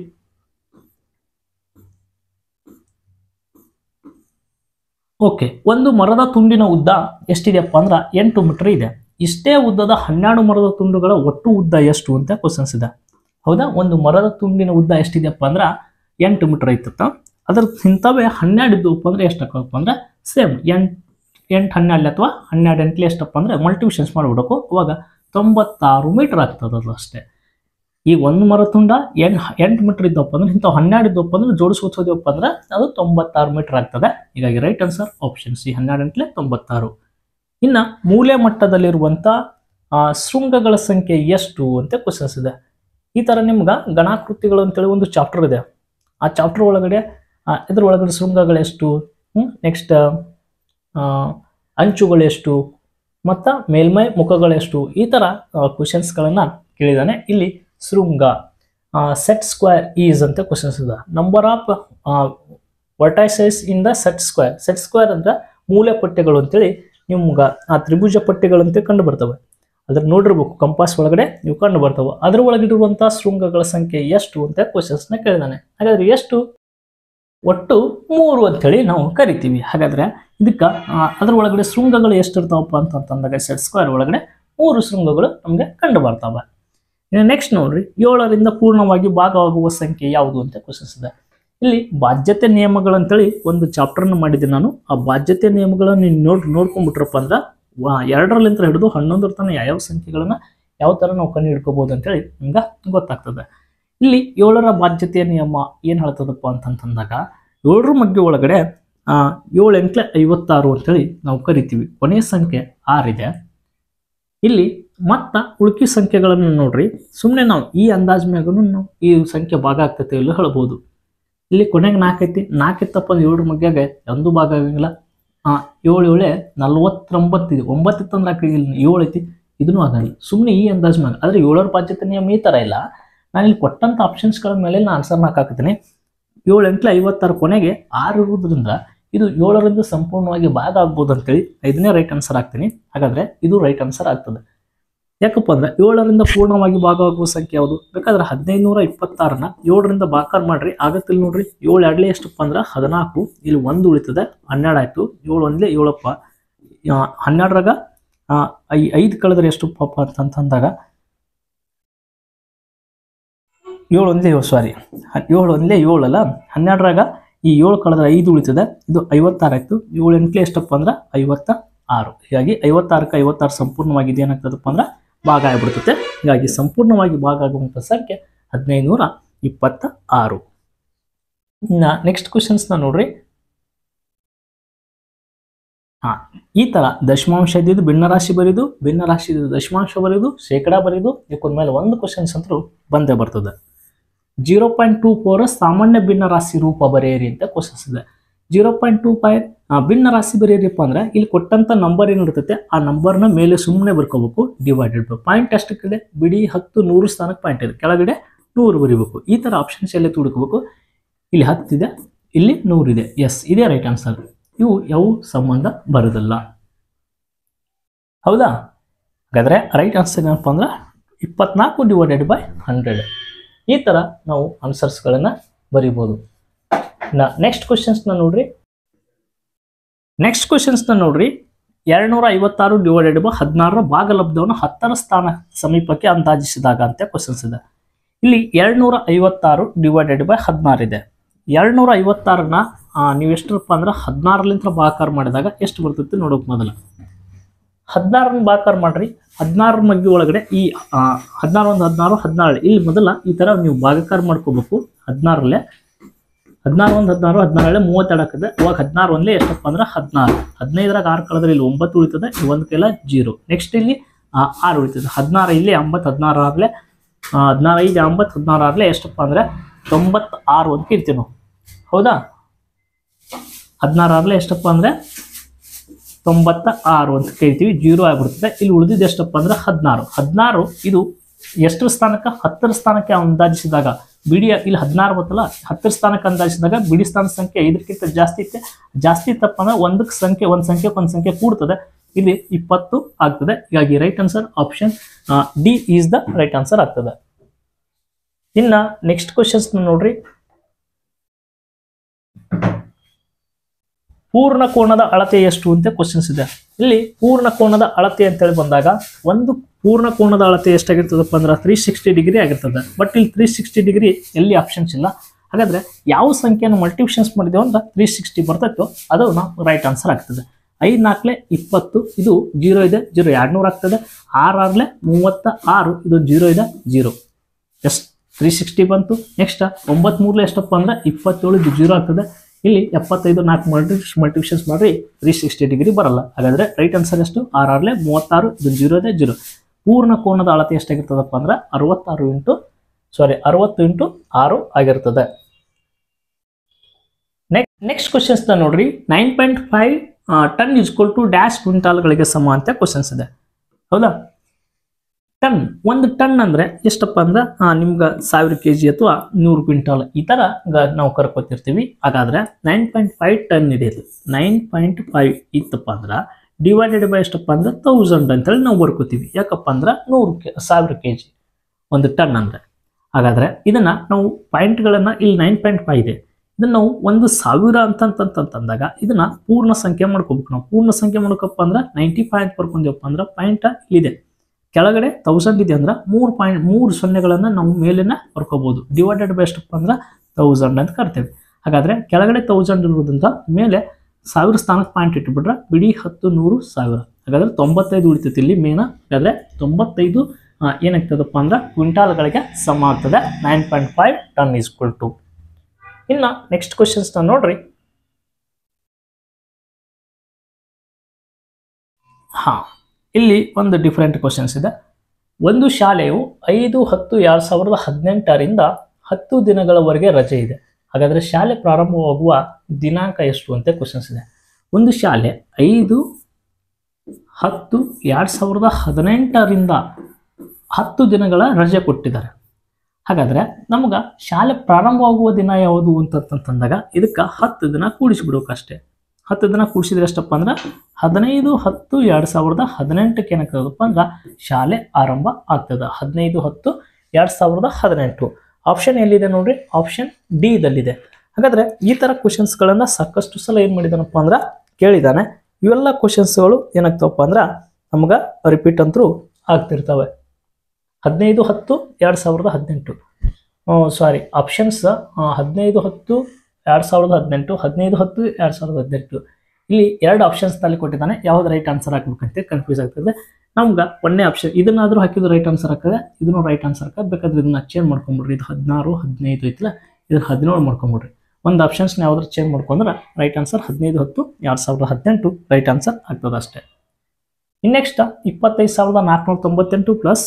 ಓಕೆ, ಒಂದು ಮರದ ತುಂಡಿನ ಉದ್ದ ಎಷ್ಟಿದೆಯಪ್ಪ ಅಂದ್ರೆ ಎಂಟು ಮೀಟರ್ ಇದೆ. ಇಷ್ಟೇ ಉದ್ದದ ಹನ್ನೆರಡು ಮರದ ತುಂಡುಗಳ ಒಟ್ಟು ಉದ್ದ ಎಷ್ಟು ಅಂತ ಕ್ವಶನ್ಸ್ ಇದೆ. ಹೌದಾ, ಒಂದು ಮರದ ತುಂಡಿನ ಉದ್ದ ಎಷ್ಟಿದೆಯಪ್ಪ ಅಂದ್ರೆ ಎಂಟು ಮೀಟರ್ ಐತತ್ತ. ಅದ್ರ ಇಂಥವೇ ಹನ್ನೆರಡು ಇದ್ದವಪ್ಪ ಅಂದ್ರೆ ಎಷ್ಟಾಗಪ್ಪ ಅಂದ್ರೆ ಸೇಮ್ ಎಂಟು ಎಂಟು ಹನ್ನೆರಡು ಅಥವಾ ಹನ್ನೆರಡು ಎಂಟ್ಲಿ ಎಷ್ಟಪ್ಪ ಅಂದ್ರೆ ಮಲ್ಟಿಪ್ಲಿಕೇಶನ್ಸ್ ಮಾಡಿಬಿಡಬೇಕು. ಅವಾಗ ತೊಂಬತ್ತಾರು ಮೀಟರ್ ಆಗ್ತದೆ ಅದು ಅಷ್ಟೇ. ಈಗ ಒಂದು ಮರ ತುಂಡ ಎಂಟು ಎಂಟು ಮೀಟರ್ ಇದ್ದವಪ್ಪ ಅಂದ್ರೆ ಇಂಥವು ಹನ್ನೆರಡು ಇದ್ದವಪ್ಪ ಅಂದ್ರೆ ಜೋಡಿಸ್ಕೋದಪ್ಪ ಅಂದ್ರೆ ಅದು ತೊಂಬತ್ತಾರು ಮೀಟರ್ ಆಗ್ತದೆ. ಹೀಗಾಗಿ ರೈಟ್ ಆನ್ಸರ್ ಆಪ್ಷನ್ ಸಿ, ಹನ್ನೆರಡು ಎಂಟ್ಲೆ ತೊಂಬತ್ತಾರು. ಇನ್ನು ಮೂಲೆ ಮಟ್ಟದಲ್ಲಿರುವಂಥ ಶೃಂಗಗಳ ಸಂಖ್ಯೆ ಎಷ್ಟು ಅಂತ ಕ್ವಶನ್ಸ್ ಇದೆ. ಈ ಥರ ನಿಮ್ಗೆ ಗಣಾಕೃತಿಗಳು ಅಂತೇಳಿ ಒಂದು ಚಾಪ್ಟರ್ ಇದೆ. ಆ ಚಾಪ್ಟರ್ ಒಳಗಡೆ ಇದ್ರ ಒಳಗಡೆ ಶೃಂಗಗಳೆಷ್ಟು, ನೆಕ್ಸ್ಟ್ ಅಂಚುಗಳೆಷ್ಟು ಮತ್ತು ಮೇಲ್ಮೈ ಮುಖಗಳೆಷ್ಟು, ಈ ಥರ ಕ್ವಶನ್ಸ್ಗಳನ್ನು ಕೇಳಿದ್ದಾನೆ. ಇಲ್ಲಿ ಶೃಂಗ ಸೆಟ್ ಸ್ಕ್ವೇರ್ ಈಸ್ ಅಂತ ಕ್ವಶನ್ಸ್ ಇದೆ. Number of vertices in the set square. Set square ಅಂದ್ರೆ ಮೂಲೆ ಪಟ್ಟೆಗಳು ಅಂತೇಳಿ ನಿಮ್ಗೆ ಆ ತ್ರಿಭುಜ ಪಟ್ಟೆಗಳಂತೆ ಕಂಡು ಬರ್ತವೆ. ಅದ್ರ ನೋಡಿರ್ಬೇಕು, ಕಂಪಾಸ್ ಒಳಗಡೆ ನೀವು ಕಂಡು ಬರ್ತವೆ. ಅದ್ರ ಒಳಗಿರುವಂಥ ಶೃಂಗಗಳ ಸಂಖ್ಯೆ ಎಷ್ಟು ಅಂತ ಕ್ವಶನ್ಸ್ನ ಕೇಳಿದಾನೆ. ಹಾಗಾದ್ರೆ ಎಷ್ಟು? ಒಟ್ಟು ಮೂರು ಅಂತೇಳಿ ನಾವು ಕರಿತೀವಿ. ಹಾಗಾದ್ರೆ ಇದಕ್ಕೆ ಅದ್ರ ಒಳಗಡೆ ಶೃಂಗಗಳು ಎಷ್ಟಿರ್ತಾವಪ್ಪ ಅಂತಂದಾಗ ಸೆಟ್ ಸ್ಕ್ವೇರ್ ಒಳಗಡೆ ಮೂರು ಶೃಂಗಗಳು ನಮಗೆ ಕಂಡು ಬರ್ತವೆ. ಇನ್ನು ನೆಕ್ಸ್ಟ್ ನೋಡ್ರಿ, ಏಳರಿಂದ ಪೂರ್ಣವಾಗಿ ಭಾಗವಾಗುವ ಸಂಖ್ಯೆ ಯಾವುದು ಅಂತ ಕ್ವಶನ್ಸ್ ಇದೆ. ಇಲ್ಲಿ ಬಾಧ್ಯತೆ ನಿಯಮಗಳಂತೇಳಿ ಒಂದು ಚಾಪ್ಟರ್ನ ಮಾಡಿದ್ದೀನಿ ನಾನು. ಆ ಬಾಧ್ಯತೆ ನಿಯಮಗಳನ್ನು ನೀವು ನೋಡ್ ನೋಡ್ಕೊಂಡ್ಬಿಟ್ರಪ್ಪ ಅಂದ್ರೆ ಎರಡರಲ್ಲಿಂದ ಹಿಡಿದು ಹನ್ನೊಂದರ ತನಕ ಯಾವ್ಯಾವ ಸಂಖ್ಯೆಗಳನ್ನ ಯಾವ ಥರ ನಾವು ಕಂಡು ಹಿಡ್ಕೋಬಹುದು ಅಂತೇಳಿ ನಿಮ್ಗೆ ಗೊತ್ತಾಗ್ತದೆ. ಇಲ್ಲಿ ಏಳರ ಬಾಧ್ಯತೆಯ ನಿಯಮ ಏನು ಹೇಳ್ತದಪ್ಪ ಅಂತಂತಂದಾಗ ಏಳರ ಮಧ್ಯೆ ಒಳಗಡೆ ಏಳು ಎಂಟ್ಲೆ ಐವತ್ತಾರು ಅಂತೇಳಿ ನಾವು ಕರಿತೀವಿ. ಕೊನೆಯ ಸಂಖ್ಯೆ ಆರಿದೆ. ಇಲ್ಲಿ ಮತ್ತ ಉಳುಕಿ ಸಂಖ್ಯೆಗಳನ್ನು ನೋಡ್ರಿ, ಸುಮ್ಮನೆ ನಾವು ಈ ಅಂದಾಜ್ ಮ್ಯಾಗೂ ನಾವು ಈ ಸಂಖ್ಯೆ ಭಾಗ ಆಗ್ತೈತೆ ಇಲ್ಲ ಹೇಳ್ಬೋದು. ಇಲ್ಲಿ ಕೊನೆಗೆ ನಾಲ್ಕೈತಿ, ನಾಲ್ಕಿತ್ತಪ್ಪ ಅಂದ್ರೆ ಏಳರ ಮಗ್ಯಾಗ ಒಂದು ಭಾಗ ಆಗಂಗಿಲ್ಲ. ಏಳು ಏಳೆ ನಲ್ವತ್ತೊಂಬತ್ತಿದೆ, ಒಂಬತ್ತು ಇತ್ತಂದ್ರೆ ಹಾಕಿಲ್ಲ, ಏಳು ಐತಿ ಇದನ್ನು ಆಗಂಗಿಲ್ಲ. ಸುಮ್ಮನೆ ಈ ಅಂದಾಜ್ ಮ್ಯಾಗ. ಆದರೆ ಏಳರ ಬಾಧ್ಯತೆ ನಿಯಮ ಈ ಥರ ಇಲ್ಲ. ನಾನು ಇಲ್ಲಿ ಕೊಟ್ಟಂಥ ಆಪ್ಷನ್ಸ್ಗಳ ಮೇಲೆ ನಾನು ಆನ್ಸರ್ನ ಹಾಕಾಕ್ತೀನಿ. ಏಳು ಎಂಟ್ಲೆ ಐವತ್ತಾರು ಕೊನೆಗೆ ಆರು ಇರುವುದರಿಂದ ಇದು ಏಳರಿಂದ ಸಂಪೂರ್ಣವಾಗಿ ಭಾಗ ಆಗ್ಬೋದು ಅಂತೇಳಿ ಐದನೇ ರೈಟ್ ಆನ್ಸರ್ ಆಗ್ತೀನಿ. ಹಾಗಾದರೆ ಇದು ರೈಟ್ ಆನ್ಸರ್ ಆಗ್ತದೆ. ಯಾಕಪ್ಪ ಅಂದ್ರೆ ಏಳರಿಂದ ಪೂರ್ಣವಾಗಿ ಭಾಗವಾಗುವ ಸಂಖ್ಯೆ ಯಾವುದು? ಬೇಕಾದ್ರೆ ಹದಿನೈದು ನೂರ ಇಪ್ಪತ್ತಾರನ್ನ ಏಳರಿಂದ ಭಾಕಾರ ಮಾಡ್ರಿ, ಆಗತ್ತಿಲ್ಲ ನೋಡ್ರಿ. ಏಳು ಎರಡಲೇ ಎಷ್ಟಪ್ಪ ಅಂದ್ರೆ ಹದಿನಾಲ್ಕು, ಇಲ್ಲಿ ಒಂದು ಉಳಿತದೆ, ಹನ್ನೆರಡು ಆಯ್ತು. ಏಳು ಒಂದ್ಲೇ ಏಳಪ್ಪ, ಹನ್ನೆರಡರಾಗ ಐ ಐದು ಕಳೆದ್ರೆ ಎಷ್ಟಪ್ಪ ಅಂತಂದಾಗ ಏಳು ಒಂದೇ ಏಳು ಸಾರಿ ಏಳು ಒಂದ್ಲೇ ಏಳು ಅಲ್ಲ, ಹನ್ನೆರಡರಾಗ ಈ ಏಳು ಕಳೆದ್ರೆ ಐದು ಉಳಿತದೆ, ಇದು ಐವತ್ತಾರು ಆಯ್ತು. ಏಳು ಎಂಟ್ಲೆ ಎಷ್ಟಪ್ಪ ಅಂದ್ರೆ ಐವತ್ತ ಆರು. ಹೀಗಾಗಿ ಐವತ್ತಾರಕ್ಕೆ ಐವತ್ತಾರು ಸಂಪೂರ್ಣವಾಗಿ ಏನಾಗ್ತದಪ್ಪ ಅಂದ್ರೆ ಭಾಗ ಆಗ್ಬಿಡ್ತದೆ. ಹೀಗಾಗಿ ಸಂಪೂರ್ಣವಾಗಿ ಭಾಗ ಆಗುವಂಥ ಸಂಖ್ಯೆ ಹದಿನೈದು ನೂರ ಇಪ್ಪತ್ತ ಆರು. ಇನ್ನು ನೆಕ್ಸ್ಟ್ ಕ್ವಶನ್ಸ್ನ ನೋಡ್ರಿ. ಹಾ, ಈ ತರ ದಶಮಾಂಶ ಇದ್ದಿದ್ದು ಭಿನ್ನರಾಶಿ ಬರೀದು, ಭಿನ್ನರಾಶಿ ಇದ್ದು ದಶಮಾಂಶ ಬರೀದು, ಶೇಕಡ ಬರೀದು, ಇವಕ್ಕೊಂದ ಮೇಲೆ ಒಂದು ಕ್ವಶನ್ಸ್ ಅಂತೂ ಬಂದೇ ಬರ್ತದೆ. ಜೀರೋ ಪಾಯಿಂಟ್ ಟೂ ಫೋರ್ ಸಾಮಾನ್ಯ ಭಿನ್ನರಾಶಿ ರೂಪ ಬರೆಯಿರಿ ಅಂತ ಕ್ವಶನ್ಸ್ ಇದೆ. ಜೀರೋ ಪಾಯಿಂಟ್ ಟೂ ಫೈವ್ ಭಿನ್ನ ರಾಶಿ ಬರೆಯಿರಿಪ್ಪ ಅಂದ್ರೆ ಇಲ್ಲಿ ಕೊಟ್ಟಂತ ನಂಬರ್ ಏನಿರ್ತೈತೆ ಆ ನಂಬರ್ನ ಮೇಲೆ ಸುಮ್ಮನೆ ಬರ್ಕೋಬೇಕು, ಡಿವೈಡೆಡ್ ಬೈ ಪಾಯಿಂಟ್ ಎಷ್ಟಕ್ಕಿದೆ, ಬಿಡಿ ಹತ್ತು ನೂರು ಸ್ಥಾನಕ್ಕೆ ಪಾಯಿಂಟ್ ಇದೆ, ಕೆಳಗಡೆ ನೂರು ಬರೀಬೇಕು. ಈ ಥರ ಆಪ್ಷನ್ಸ್ ಎಲ್ಲ ತುಡುಕಬೇಕು. ಇಲ್ಲಿ ಹತ್ತಿದೆ, ಇಲ್ಲಿ ನೂರಿದೆ. ಎಸ್, ಇದೇ ರೈಟ್ ಆನ್ಸರ್. ಇವು ಯಾವ ಸಂಬಂಧ ಬರೋದಿಲ್ಲ. ಹೌದಾ? ಹಾಗಾದ್ರೆ ರೈಟ್ ಆನ್ಸರ್ ಏನಪ್ಪ ಅಂದ್ರೆ ಇಪ್ಪತ್ನಾಲ್ಕು ಡಿವೈಡೆಡ್ ಬೈ ಹಂಡ್ರೆಡ್. ಈ ಥರ ನಾವು ಆನ್ಸರ್ಸ್ಗಳನ್ನು ಬರಿಬೋದು. ನೆಕ್ಸ್ಟ್ ಕ್ವಶನ್ಸ್ನ ನೋಡ್ರಿ. ನೆಕ್ಸ್ಟ್ ಕ್ವಶನ್ಸ್ನ ನೋಡ್ರಿ ಎರಡ್ನೂರ ಐವತ್ತಾರು ಡಿವೈಡೆಡ್ ಬೈ ಹದಿನಾರರ ಭಾಗಲಬ್ಧವನ್ನು ಹತ್ತರ ಸ್ಥಾನ ಸಮೀಪಕ್ಕೆ ಅಂದಾಜಿಸಿದಾಗ ಅಂತ ಕ್ವಶನ್ಸ್ ಇದೆ. ಇಲ್ಲಿ ಎರಡ್ನೂರ ಐವತ್ತಾರು ಡಿವೈಡೆಡ್ ಬೈ ಹದಿನಾರು ಇದೆ. ಎರಡ್ನೂರ ಐವತ್ತಾರನ್ನ ನೀವು ಎಷ್ಟರಪ್ಪ ಅಂದ್ರೆ ಹದಿನಾರಲಿಂದ ಭಾಗಾಕಾರ ಮಾಡಿದಾಗ ಎಷ್ಟು ಬರ್ತೈತಿ ನೋಡೋಕೆ ಮೊದಲು. ಹದಿನಾರನ್ನ ಭಾಗಾಕಾರ ಮಾಡ್ರಿ. ಹದಿನಾರರ ಮಗ್ಗಿ ಒಳಗಡೆ ಈ ಹದಿನಾರು ಒಂದು ಹದಿನಾರು ಹದಿನಾರು ಇಲ್ಲಿ ಮೊದಲ ಈ ಥರ ನೀವು ಭಾಗಾಕಾರ ಮಾಡ್ಕೋಬೇಕು. ಹದಿನಾರಲ್ಲೇ ಹದಿನಾರು ಒಂದು ಹದಿನಾರು ಹದಿನಾರಲ್ಲೇ ಮೂವತ್ತೆರಡು ಆಗ್ತದೆ. ಇವಾಗ ಹದಿನಾರು ಒಂದಲೇ ಎಷ್ಟಪ್ಪ ಅಂದ್ರೆ ಹದಿನಾರು. ಹದಿನೈದರಾಗ ಆರು ಕಳೆದ್ರೆ ಇಲ್ಲಿ ಒಂಬತ್ತು ಉಳಿತದೆ, ಒಂದು ಕೈಲ ಜೀರೋ. ನೆಕ್ಸ್ಟ್ ಇಲ್ಲಿ ಆರು ಉಳಿತದೆ. ಹದಿನಾರು ಇಲ್ಲಿ ಒಂಬತ್ತು, ಹದಿನಾರು ಆರಲೆ ಹದಿನಾರು ಐದು ಒಂಬತ್ತು, ಹದಿನಾರು ಆರಲೆ ಎಷ್ಟಪ್ಪ ಅಂದ್ರೆ ತೊಂಬತ್ತ ಆರು ಅಂತ ಇರ್ತೀವಿ ನಾವು. ಹೌದಾ? ಹದಿನಾರು ಆರಲೆ ಎಷ್ಟಪ್ಪ ಅಂದ್ರೆ ತೊಂಬತ್ತ ಆರು ಅಂತ ಕರಿತೀವಿ, ಜೀರೋ ಆಗಿಬಿಡ್ತದೆ. ಇಲ್ಲಿ ಉಳಿದಿದ್ದು ಎಷ್ಟಪ್ಪ ಅಂದ್ರೆ ಹದಿನಾರು. ಹದಿನಾರು ಇದು ಎಷ್ಟರ ಸ್ಥಾನಕ್ಕೆ? ಹತ್ತರ ಸ್ಥಾನಕ್ಕೆ ಅಂದಾಜಿಸಿದಾಗ ಬಿಡಿ ಇಲ್ಲಿ ಹದಿನಾರು ಬರ್ತಲ್ಲ, ಹತ್ತರ ಸ್ಥಾನಕ್ಕೆ ಅಂದಾಜಿಸಿದಾಗ ಬಿಡಿ ಸ್ಥಾನದ ಸಂಖ್ಯೆ ಐದಕ್ಕಿಂತ ಜಾಸ್ತಿ ಇತ್ತೆ. ಜಾಸ್ತಿ ಇತ್ತಪ್ಪ ಅಂದ್ರೆ ಒಂದಕ್ಕೆ ಸಂಖ್ಯೆ ಒಂದು ಸಂಖ್ಯೆ ಒಂದು ಸಂಖ್ಯೆ ಕೂಡ್ತದೆ. ಇಲ್ಲಿ ಇಪ್ಪತ್ತು ಆಗ್ತದೆ. ಹೀಗಾಗಿ right answer option D is the right answer ಆಗ್ತದೆ. ಇನ್ನ ನೆಕ್ಸ್ಟ್ ಕ್ವಶನ್ಸ್ ನೋಡ್ರಿ. ಪೂರ್ಣ ಕೋನದ ಅಳತೆ ಎಷ್ಟು ಅಂತ ಕ್ವಶನ್ಸ್ ಇದೆ. ಇಲ್ಲಿ ಪೂರ್ಣ ಕೋನದ ಅಳತೆ ಅಂತೇಳಿ ಬಂದಾಗ ಒಂದು ಪೂರ್ಣ ಕೋನದ ಅಳತೆ ಎಷ್ಟಾಗಿರ್ತದಪ್ಪ ಅಂದ್ರೆ ತ್ರೀ ಸಿಕ್ಸ್ಟಿ ಡಿಗ್ರಿ ಆಗಿರ್ತದೆ. ಬಟ್ ಇಲ್ಲಿ ತ್ರೀ ಸಿಕ್ಸ್ಟಿ ಡಿಗ್ರಿ ಎಲ್ಲಿ ಆಪ್ಷನ್ಸ್ ಇಲ್ಲ. ಹಾಗಾದ್ರೆ ಯಾವ ಸಂಖ್ಯೆಯನ್ನು ಮಲ್ಟಿಪ್ಲಿಕೇಶನ್ ಮಾಡಿದೆವು ಅಂತ ತ್ರೀ ಸಿಕ್ಸ್ಟಿ ಬರ್ತೈತೋ ಅದು ನಾವು ರೈಟ್ ಆನ್ಸರ್ ಆಗ್ತದೆ. ಐದು ನಾಲ್ಕಲೆ ಇಪ್ಪತ್ತು, ಇದು ಜೀರೋ ಇದೆ, ಜೀರೋ ಎರಡ್ನೂರು ಆಗ್ತದೆ. ಆರು ಆರ್ಲೆ ಮೂವತ್ತ ಆರು, ಇದು ಜೀರೋ ಇದೆ, ಜೀರೋ. ಎಸ್ ತ್ರೀ ಸಿಕ್ಸ್ಟಿ ಬಂತು. ನೆಕ್ಸ್ಟ್ ಒಂಬತ್ತು ಮೂರ್ಲೆ ಎಷ್ಟಪ್ಪ ಅಂದ್ರೆ ಇಪ್ಪತ್ತೇಳು, ಇದು ಜೀರೋ ಆಗ್ತದೆ. ಇಲ್ಲಿ ಎಪ್ಪತ್ತೈದು ನಾಲ್ಕು ಮಲ್ಟಿ ಮಲ್ಟಿಪ್ಲಿಕೇಶನ್ ಮಾಡಿ ತ್ರೀ ಸಿಕ್ಸ್ಟಿ ಡಿಗ್ರಿ ಬರಲ್ಲ. ಹಾಗಾದ್ರೆ ರೈಟ್ ಆನ್ಸರ್ ಎಷ್ಟು? ಆರ್ ಆರ್ಲೆ ಮೂವತ್ತಾರು, ಇದು ಜೀರೋ ಇದೆ, ಜೀರೋ. ಪೂರ್ಣ ಕೋನದ ಅಳತೆ ಎಷ್ಟಾಗಿರ್ತದಪ್ಪ ಅಂದ್ರೆ ಅರವತ್ತಾರು ಇಂಟು ಸಾರಿ ಅರವತ್ತು ಇಂಟು ಆರು ಆಗಿರ್ತದೆ. ನೆಕ್ಸ್ಟ್ ನೆಕ್ಸ್ಟ್ ಕ್ವಶನ್ಸ್ ನೋಡ್ರಿ. Nine point five ton equal to dash ಕ್ವಿಂಟಾಲ್ಗಳಿಗೆ ಸಮ ಅಂತ ಕ್ವಶನ್ಸ್ ಇದೆ. ಹೌದಾ? ಟನ್, ಒಂದು ಟನ್ ಅಂದ್ರೆ ಎಷ್ಟಪ್ಪ ಅಂದ್ರೆ ನಿಮ್ಗೆ ಸಾವಿರ ಕೆ ಜಿ ಅಥವಾ ನೂರು ಕ್ವಿಂಟಾಲ್ ಈ ತರ ನಾವು ಕರ್ಕೋತಿರ್ತೀವಿ. ಹಾಗಾದ್ರೆ ನೈನ್ ಪಾಯಿಂಟ್ ಫೈವ್ ಟನ್ ಇದೆ. ಇದು ನೈನ್ ಪಾಯಿಂಟ್ ಫೈವ್ ಇತ್ತಪ್ಪ ಅಂದ್ರೆ ಡಿವೈಡೆಡ್ ಬೈ ಎಷ್ಟಪ್ಪ ಅಂದ್ರೆ ತೌಸಂಡ್ ಅಂತೇಳಿ ನಾವು ಬರ್ಕೋತೀವಿ. ಯಾಕಪ್ಪ ಅಂದ್ರೆ ನೂರು ಕೆ ಸಾವಿರ ಕೆ ಜಿ ಒಂದು ಟನ್ ಅಂದ್ರೆ. ಹಾಗಾದ್ರೆ ಇದನ್ನ ನಾವು ಪಾಯಿಂಟ್ಗಳನ್ನ ಇಲ್ಲಿ ನೈನ್ ಪಾಯಿಂಟ್ ಫೈವ್ ಇದೆ, ಇದನ್ನ ನಾವು ಒಂದು ಸಾವಿರ ಅಂತಂತಂತಂದಾಗ ಇದನ್ನ ಪೂರ್ಣ ಸಂಖ್ಯೆ ಮಾಡ್ಕೋಬೇಕು. ನಾವು ಪೂರ್ಣ ಸಂಖ್ಯೆ ಮಾಡ್ಕಪ್ಪ ಅಂದ್ರೆ ನೈಂಟಿ ಫೈವ್ ಅಂತ ಬರ್ಕೊಂಡೇವಪ್ಪ ಅಂದ್ರೆ ಪಾಯಿಂಟ್ ಇಲ್ಲಿದೆ, ಕೆಳಗಡೆ ತೌಸಂಡ್ ಇದೆ ಅಂದ್ರೆ ಮೂರು ಪಾಯಿಂಟ್ ಮೂರು ಸೊನ್ನೆಗಳನ್ನ ನಾವು ಮೇಲಿನ ಬರ್ಕೋಬಹುದು. ಡಿವೈಡೆಡ್ ಬೈ ಎಷ್ಟಪ್ಪ ಅಂದ್ರೆ ತೌಸಂಡ್ ಅಂತ ಕರ್ತೇವೆ. ಹಾಗಾದ್ರೆ ಕೆಳಗಡೆ ತೌಸಂಡ್ ಇರೋದ್ರಿಂದ ಮೇಲೆ ಸಾವಿರ ಸ್ಥಾನಕ್ಕೆ ಪಾಯಿಂಟ್ ಇಟ್ಬಿಟ್ರೆ ಬಿಡಿ ಹತ್ತು ನೂರು ಸಾವಿರ. ಹಾಗಾದ್ರೆ ತೊಂಬತ್ತೈದು ಉಳಿತೈತಿ ಇಲ್ಲಿ ಮೇನ. ಹಾಗಾದ್ರೆ ತೊಂಬತ್ತೈದು ಏನಾಗ್ತದಪ್ಪ ಅಂದ್ರೆ ಕ್ವಿಂಟಾಲ್ಗಳಿಗೆ ಸಮ ಆಗ್ತದೆ. Nine point five ton equal to. ಇನ್ನ ನೆಕ್ಸ್ಟ್ ಕ್ವಶನ್ಸ್ ನೋಡ್ರಿ. ಹಾ, ಇಲ್ಲಿ ಒಂದು ಡಿಫರೆಂಟ್ ಕ್ವಶನ್ಸ್ ಇದೆ. ಒಂದು ಶಾಲೆಯು ಐದು ಹತ್ತು ಎರಡ್ ಸಾವಿರದ ಹದಿನೆಂಟರಿಂದ ಹತ್ತು ದಿನಗಳವರೆಗೆ ರಜೆ ಇದೆ. ಹಾಗಾದ್ರೆ ಶಾಲೆ ಪ್ರಾರಂಭವಾಗುವ ದಿನಾಂಕ ಎಷ್ಟು ಅಂತ ಕ್ವಶನ್ಸ್ ಇದೆ. ಒಂದು ಶಾಲೆ ಐದು ಹತ್ತು ಎರಡ್ ಸಾವಿರದ ಹದಿನೆಂಟರಿಂದ ಹತ್ತು ದಿನಗಳ ರಜೆ ಕೊಟ್ಟಿದ್ದಾರೆ. ಹಾಗಾದ್ರೆ ನಮ್ಗೆ ಶಾಲೆ ಪ್ರಾರಂಭವಾಗುವ ದಿನ ಯಾವುದು ಅಂತಂತಂದಾಗ ಇದಕ್ಕೆ ಹತ್ತು ದಿನ ಕೂಡಿಸ್ಬಿಡ್ಬೇಕಷ್ಟೇ. ಹತ್ತು ದಿನ ಕೂಡಿಸಿದ್ರೆ ಎಷ್ಟಪ್ಪ ಅಂದ್ರೆ ಹದಿನೈದು ಹತ್ತು ಎರಡ್ ಸಾವಿರದ ಹದಿನೆಂಟಕ್ಕೆ ಏನಾಗ್ತದಪ್ಪ ಅಂದ್ರೆ ಶಾಲೆ ಆರಂಭ ಆಗ್ತದೆ. ಹದಿನೈದು ಹತ್ತು ಎರಡ್ ಸಾವಿರದ ಹದಿನೆಂಟು ಆಪ್ಷನ್ ಎಲ್ಲಿದೆ ನೋಡ್ರಿ, ಆಪ್ಷನ್ ಡಿ ಇದಲ್ಲಿದೆ. ಹಾಗಾದ್ರೆ ಈ ತರ ಕ್ವಶನ್ಸ್ಗಳನ್ನ ಸಾಕಷ್ಟು ಸಲ ಏನ್ ಮಾಡಿದಾನಪ್ಪ ಅಂದ್ರೆ ಕೇಳಿದಾನೆ. ಇವೆಲ್ಲ ಕ್ವಶನ್ಸ್ಗಳು ಏನಾಗ್ತವಪ್ಪ ಅಂದ್ರೆ ನಮ್ಗ ರಿಪೀಟ್ ಅಂತೂ ಆಗ್ತಿರ್ತವೆ. ಹದಿನೈದು ಹತ್ತು ಎರಡ್ ಸಾವಿರದ ಹದಿನೆಂಟು ಸಾರಿ ಆಪ್ಷನ್ಸ್ ಹದಿನೈದು ಹತ್ತು ಎರಡ್ ಸಾವಿರದ ಹದಿನೆಂಟು ಹದಿನೈದು ಹತ್ತು ಎರಡ್ ಸಾವಿರದ ಹದಿನೆಂಟು ಇಲ್ಲಿ ಎರಡು ಆಪ್ಷನ್ಸ್ ನಲ್ಲಿ ಕೊಟ್ಟಿದ್ದಾನೆ. ಯಾವ್ದು ರೈಟ್ ಆನ್ಸರ್ ಹಾಕ್ಬೇಕಂತ ಕನ್ಫ್ಯೂಸ್ ಆಗ್ತದೆ ನಮ್ಗೆ. ಒಂದೇ ಆಪ್ಷನ್ ಇದನ್ನಾದ್ರೂ ಹಾಕಿದ್ರು ರೈಟ್ ಆನ್ಸರ್ ಆಗ್ತದೆ, ಇದನ್ನು ರೈಟ್ ಆನ್ಸರ್ ಹಾಕಿ ಬೇಕಾದ್ರೆ ಇದನ್ನ ಚೇಂಜ್ ಮಾಡ್ಕೊಂಡ್ಬಿಡ್ರಿ. ಇದು ಹದಿನಾರು ಹದಿನೈದು ಐತಿಲ್ಲ, ಇದನ್ನ ಹದಿನೇಳು ಮಾಡ್ಕೊಂಡ್ಬಿಡ್ರಿ. ಒಂದು ಆಪ್ಷನ್ಸ್ನ ಯಾವ್ದಾದ್ರು ಚೇಂಜ್ ಮಾಡ್ಕೊಂಡ್ರೆ ರೈಟ್ ಆನ್ಸರ್ ಹದಿನೈದು ಹತ್ತು ಎರಡ್ ಸಾವಿರದ ಹದಿನೆಂಟು ರೈಟ್ ಆನ್ಸರ್ ಆಗ್ತದೆ ಅಷ್ಟೇ. ಇನ್ನು ನೆಕ್ಸ್ಟ್ ಇಪ್ಪತ್ತೈದು ಸಾವಿರದ ನಾಲ್ಕುನೂರ ತೊಂಬತ್ತೆಂಟು ಪ್ಲಸ್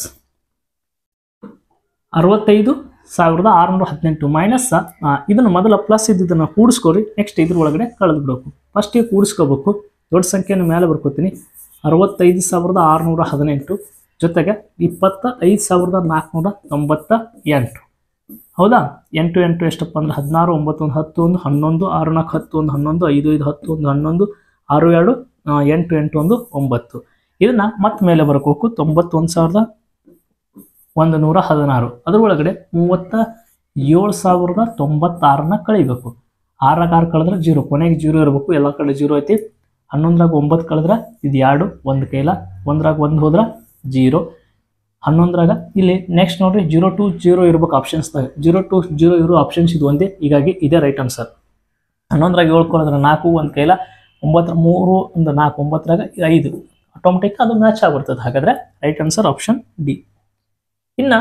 ಅರವತ್ತೈದು ಸಾವಿರದ ಆರುನೂರ ಹದಿನೆಂಟು ಮೈನಸ್ ಇದನ್ನು ಮೊದಲ ಪ್ಲಸ್ ಇದ್ದನ್ನು ಕೂಡಿಸ್ಕೊರಿ. ನೆಕ್ಸ್ಟ್ ಇದ್ರ ಒಳಗಡೆ ಕಳೆದು ಬಿಡಬೇಕು. ಫಸ್ಟಿಗೆ ಕೂಡಿಸ್ಕೋಬೇಕು. ದೊಡ್ಡ ಸಂಖ್ಯೆಯನ್ನು ಮೇಲೆ ಬರ್ಕೋತೀನಿ. ಅರವತ್ತೈದು ಸಾವಿರದ ಆರುನೂರ ಹದಿನೆಂಟು ಜೊತೆಗೆ ಇಪ್ಪತ್ತ ಐದು ಸಾವಿರದ ನಾಲ್ಕುನೂರ ತೊಂಬತ್ತ ಎಂಟು. ಹೌದಾ? ಎಂಟು ಎಂಟು ಎಷ್ಟಪ್ಪ ಅಂದ್ರೆ ಹದಿನಾರು, ಒಂಬತ್ತು ಒಂದು ಹತ್ತು ಒಂದು ಹನ್ನೊಂದು, ಆರು ನಾಲ್ಕು ಹತ್ತು ಒಂದು ಹನ್ನೊಂದು, ಐದು ಐದು ಹತ್ತು ಒಂದು ಹನ್ನೊಂದು, ಆರು ಎರಡು ಎಂಟು ಎಂಟು ಒಂದು ಒಂಬತ್ತು. ಇದನ್ನ ಮತ್ತೆ ಮೇಲೆ ಬರ್ಕೋಬೇಕು. ತೊಂಬತ್ತೊಂದು ಸಾವಿರದ ಒಂದು ನೂರ ಹದಿನಾರು ಅದರೊಳಗಡೆ ಮೂವತ್ತ ಏಳು ಸಾವಿರದ ತೊಂಬತ್ತಾರನ್ನ ಕಳಿಬೇಕು. ಆರಾಗ ಆರು ಕಳೆದ್ರೆ ಜೀರೋ, ಕೊನೆಗೆ ಜೀರೋ ಇರಬೇಕು. ಎಲ್ಲ ಕಡೆ ಜೀರೋ ಐತಿ. ಹನ್ನೊಂದರಾಗ ಒಂಬತ್ತು ಕಳೆದ್ರೆ ಇದು ಎರಡು ಒಂದು ಕೈಲ, ಒಂದರಾಗ ಒಂದು ಹೋದ್ರೆ ಜೀರೋ. ಹನ್ನೊಂದರಾಗ ಇಲ್ಲಿ ನೆಕ್ಸ್ಟ್ ನೋಡ್ರಿ ಜೀರೋ ಟು ಜೀರೋ ಇರ್ಬೇಕು ಆಪ್ಷನ್ಸ್ದಾಗ. ಜೀರೋ ಟು ಜೀರೋ ಇರೋ ಆಪ್ಷನ್ಸ್ ಇದು ಒಂದೇ, ಹೀಗಾಗಿ ಇದೇ ರೈಟ್ ಆನ್ಸರ್. ಹನ್ನೊಂದರಾಗ ಏಳು ಕಳೆದ್ರೆ ನಾಲ್ಕು ಒಂದು ಕೈಲ, ಒಂಬತ್ತರ ಮೂರು ಒಂದು ನಾಲ್ಕು, ಒಂಬತ್ತರಾಗ ಐದು ಆಟೋಮೆಟಿಕ್ ಅದು ಮ್ಯಾಚ್ ಆಗ್ಬಿಡ್ತದೆ. ಹಾಗಾದ್ರೆ ರೈಟ್ ಆನ್ಸರ್ ಆಪ್ಷನ್ ಡಿ. ಇನ್ನ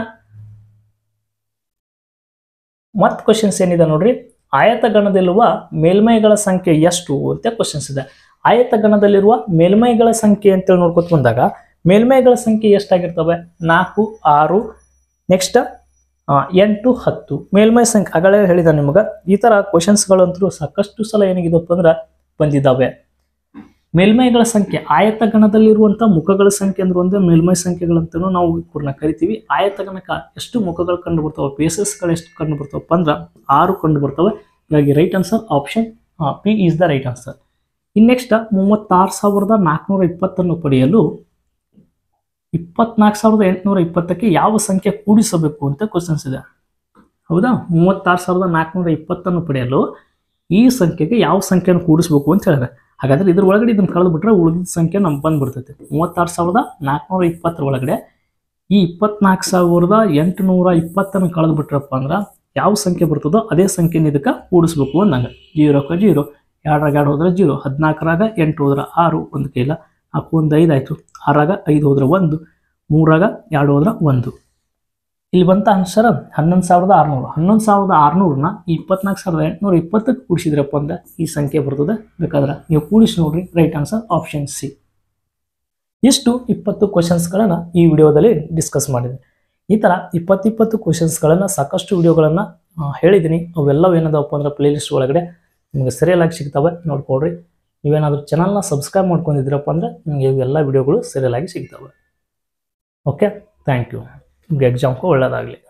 ಮತ್ ಕ್ವಶನ್ಸ್ ಏನಿದೆ ನೋಡ್ರಿ. ಆಯತಗಣದಲ್ಲಿರುವ ಮೇಲ್ಮೈಗಳ ಸಂಖ್ಯೆ ಎಷ್ಟು ಅಂತ ಕ್ವಶನ್ಸ್ ಇದೆ. ಆಯತಗಣದಲ್ಲಿರುವ ಮೇಲ್ಮೈಗಳ ಸಂಖ್ಯೆ ಅಂತೇಳಿ ನೋಡ್ಕೊತ ಬಂದಾಗ ಮೇಲ್ಮೈಗಳ ಸಂಖ್ಯೆ ಎಷ್ಟಾಗಿರ್ತವೆ? ನಾಲ್ಕು, ಆರು, ನೆಕ್ಸ್ಟ್ ಎಂಟು, ಹತ್ತು ಮೇಲ್ಮೈ ಸಂಖ್ಯೆ ಆಗಲೇ ಹೇಳಿದ ನಿಮ್ಗೆ. ಈ ತರ ಕ್ವಶನ್ಸ್ಗಳಂತೂ ಸಾಕಷ್ಟು ಸಲ ಏನಾಗಿದಪ್ಪ ಅಂದ್ರೆ ಬಂದಿದ್ದಾವೆ. ಮೇಲ್ಮೈಗಳ ಸಂಖ್ಯೆ ಆಯತಗಣದಲ್ಲಿರುವಂಥ ಮುಖಗಳ ಸಂಖ್ಯೆ ಅಂದ್ರೆ ಒಂದೇ ಮೇಲ್ಮೈ ಸಂಖ್ಯೆಗಳಂತನೂ ನಾವು ಇವ್ರನ್ನ ಕರಿತೀವಿ. ಆಯತಗಣಕ್ಕೆ ಎಷ್ಟು ಮುಖಗಳು ಕಂಡು ಬರ್ತವೆ, ಬೇಸಸ್ಗಳು ಎಷ್ಟು ಕಂಡು ಬರ್ತವಪ್ಪ ಅಂದ್ರೆ ಆರು ಕಂಡು ಬರ್ತವೆ. ಹೀಗಾಗಿ right answer option P is the right answer. ಇನ್ನು ನೆಕ್ಸ್ಟ್ ಮೂವತ್ತಾರು ಸಾವಿರದ ನಾಲ್ಕುನೂರ ಇಪ್ಪತ್ತನ್ನು ಪಡೆಯಲು ಇಪ್ಪತ್ನಾಲ್ಕು ಸಾವಿರದ ಎಂಟುನೂರ ಇಪ್ಪತ್ತಕ್ಕೆ ಯಾವ ಸಂಖ್ಯೆ ಕೂಡಿಸಬೇಕು ಅಂತ ಕ್ವಶನ್ಸ್ ಇದೆ. ಹೌದಾ, ಮೂವತ್ತಾರು ಸಾವಿರದ ನಾಲ್ಕುನೂರ ಇಪ್ಪತ್ತನ್ನು ಪಡೆಯಲು ಈ ಸಂಖ್ಯೆಗೆ ಯಾವ ಸಂಖ್ಯೆಯನ್ನು ಕೂಡಿಸ್ಬೇಕು ಅಂತ ಹೇಳಿದ್ರೆ, ಹಾಗಾದ್ರೆ ಇದ್ರ ಒಳಗಡೆ ಇದನ್ನು ಕಳೆದು ಬಿಟ್ರೆ ಉಳಿದ ಸಂಖ್ಯೆ ನಮ್ಗೆ ಬಂದ್ಬಿಡ್ತೈತೆ. ಮೂವತ್ತಾರು ಸಾವಿರದ ನಾಲ್ಕುನೂರ ಇಪ್ಪತ್ತರ ಒಳಗಡೆ ಈ ಇಪ್ಪತ್ನಾಲ್ಕು ಸಾವಿರದ ಎಂಟುನೂರ ಇಪ್ಪತ್ತನ್ನು ಕಳೆದು ಬಿಟ್ರಪ್ಪ ಅಂದ್ರೆ ಯಾವ ಸಂಖ್ಯೆ ಬರ್ತದೋ ಅದೇ ಸಂಖ್ಯೆನ ಇದಕ್ಕೆ ಕೂಡಿಸ್ಬೇಕು ಅಂದಂಗೆ. ಜೀರೋಕ್ಕೆ ಜೀರೋ, ಎರಡರಾಗ ಎರಡು ಹೋದ್ರೆ ಜೀರೋ, ಹದಿನಾಲ್ಕರಾಗ ಎಂಟು ಹೋದ್ರೆ ಆರು, ಒಂದು ಕೈಲ ನಾಲ್ಕು ಒಂದು ಐದು ಆಯಿತು, ಆರಾಗ ಐದು ಹೋದ್ರೆ ಒಂದು, ಮೂರಾಗ ಎರಡು ಹೋದ್ರೆ ಒಂದು. ಇಲ್ಲಿ ಬಂತ ಆನ್ಸರ್ ಹನ್ನೊಂದು ಸಾವಿರದ ಆರುನೂರು. ಹನ್ನೊಂದು ಸಾವಿರದ ಆರುನೂರನ್ನ ಇಪ್ಪತ್ನಾಲ್ಕು ಸಾವಿರದ ಎಂಟುನೂರ ಇಪ್ಪತ್ತಕ್ಕೆ ಕೂಡಿಸಿದ್ರಪ್ಪ ಅಂದ್ರೆ ಈ ಸಂಖ್ಯೆ ಬರ್ತದೆ. ಬೇಕಾದ್ರೆ ನೀವು ಕೂಡಿಸಿ ನೋಡ್ರಿ. Right answer option C. ಇಷ್ಟು ಇಪ್ಪತ್ತು ಕ್ವಶನ್ಸ್ಗಳನ್ನು ಈ ವಿಡಿಯೋದಲ್ಲಿ ಡಿಸ್ಕಸ್ ಮಾಡಿದ್ದೀನಿ. ಈ ಥರ ಇಪ್ಪತ್ತಿಪ್ಪತ್ತು ಕ್ವಶನ್ಸ್ಗಳನ್ನು ಸಾಕಷ್ಟು ವಿಡಿಯೋಗಳನ್ನು ಹೇಳಿದ್ದೀನಿ. ಅವೆಲ್ಲವೂ ಏನದಪ್ಪ ಅಂದ್ರೆ ಪ್ಲೇ ಲಿಸ್ಟ್ ಒಳಗಡೆ ನಿಮಗೆ ಸರಿಯಾಗಿ ಸಿಗ್ತವೆ, ನೋಡ್ಕೊಳ್ರಿ. ನೀವೇನಾದರೂ ಚಾನಲ್ನ ಸಬ್ಸ್ಕ್ರೈಬ್ ಮಾಡ್ಕೊಂಡಿದ್ದೀರಪ್ಪ ಅಂದರೆ ನಿಮಗೆ ಇವೆಲ್ಲ ವಿಡಿಯೋಗಳು ಸರಿಯಾಗಿ ಸಿಗ್ತವೆ. Okay, thank you. ನಿಮಗೆ ಎಕ್ಸಾಮ್ಗೂ ಒಳ್ಳೆಯದಾಗಲಿ.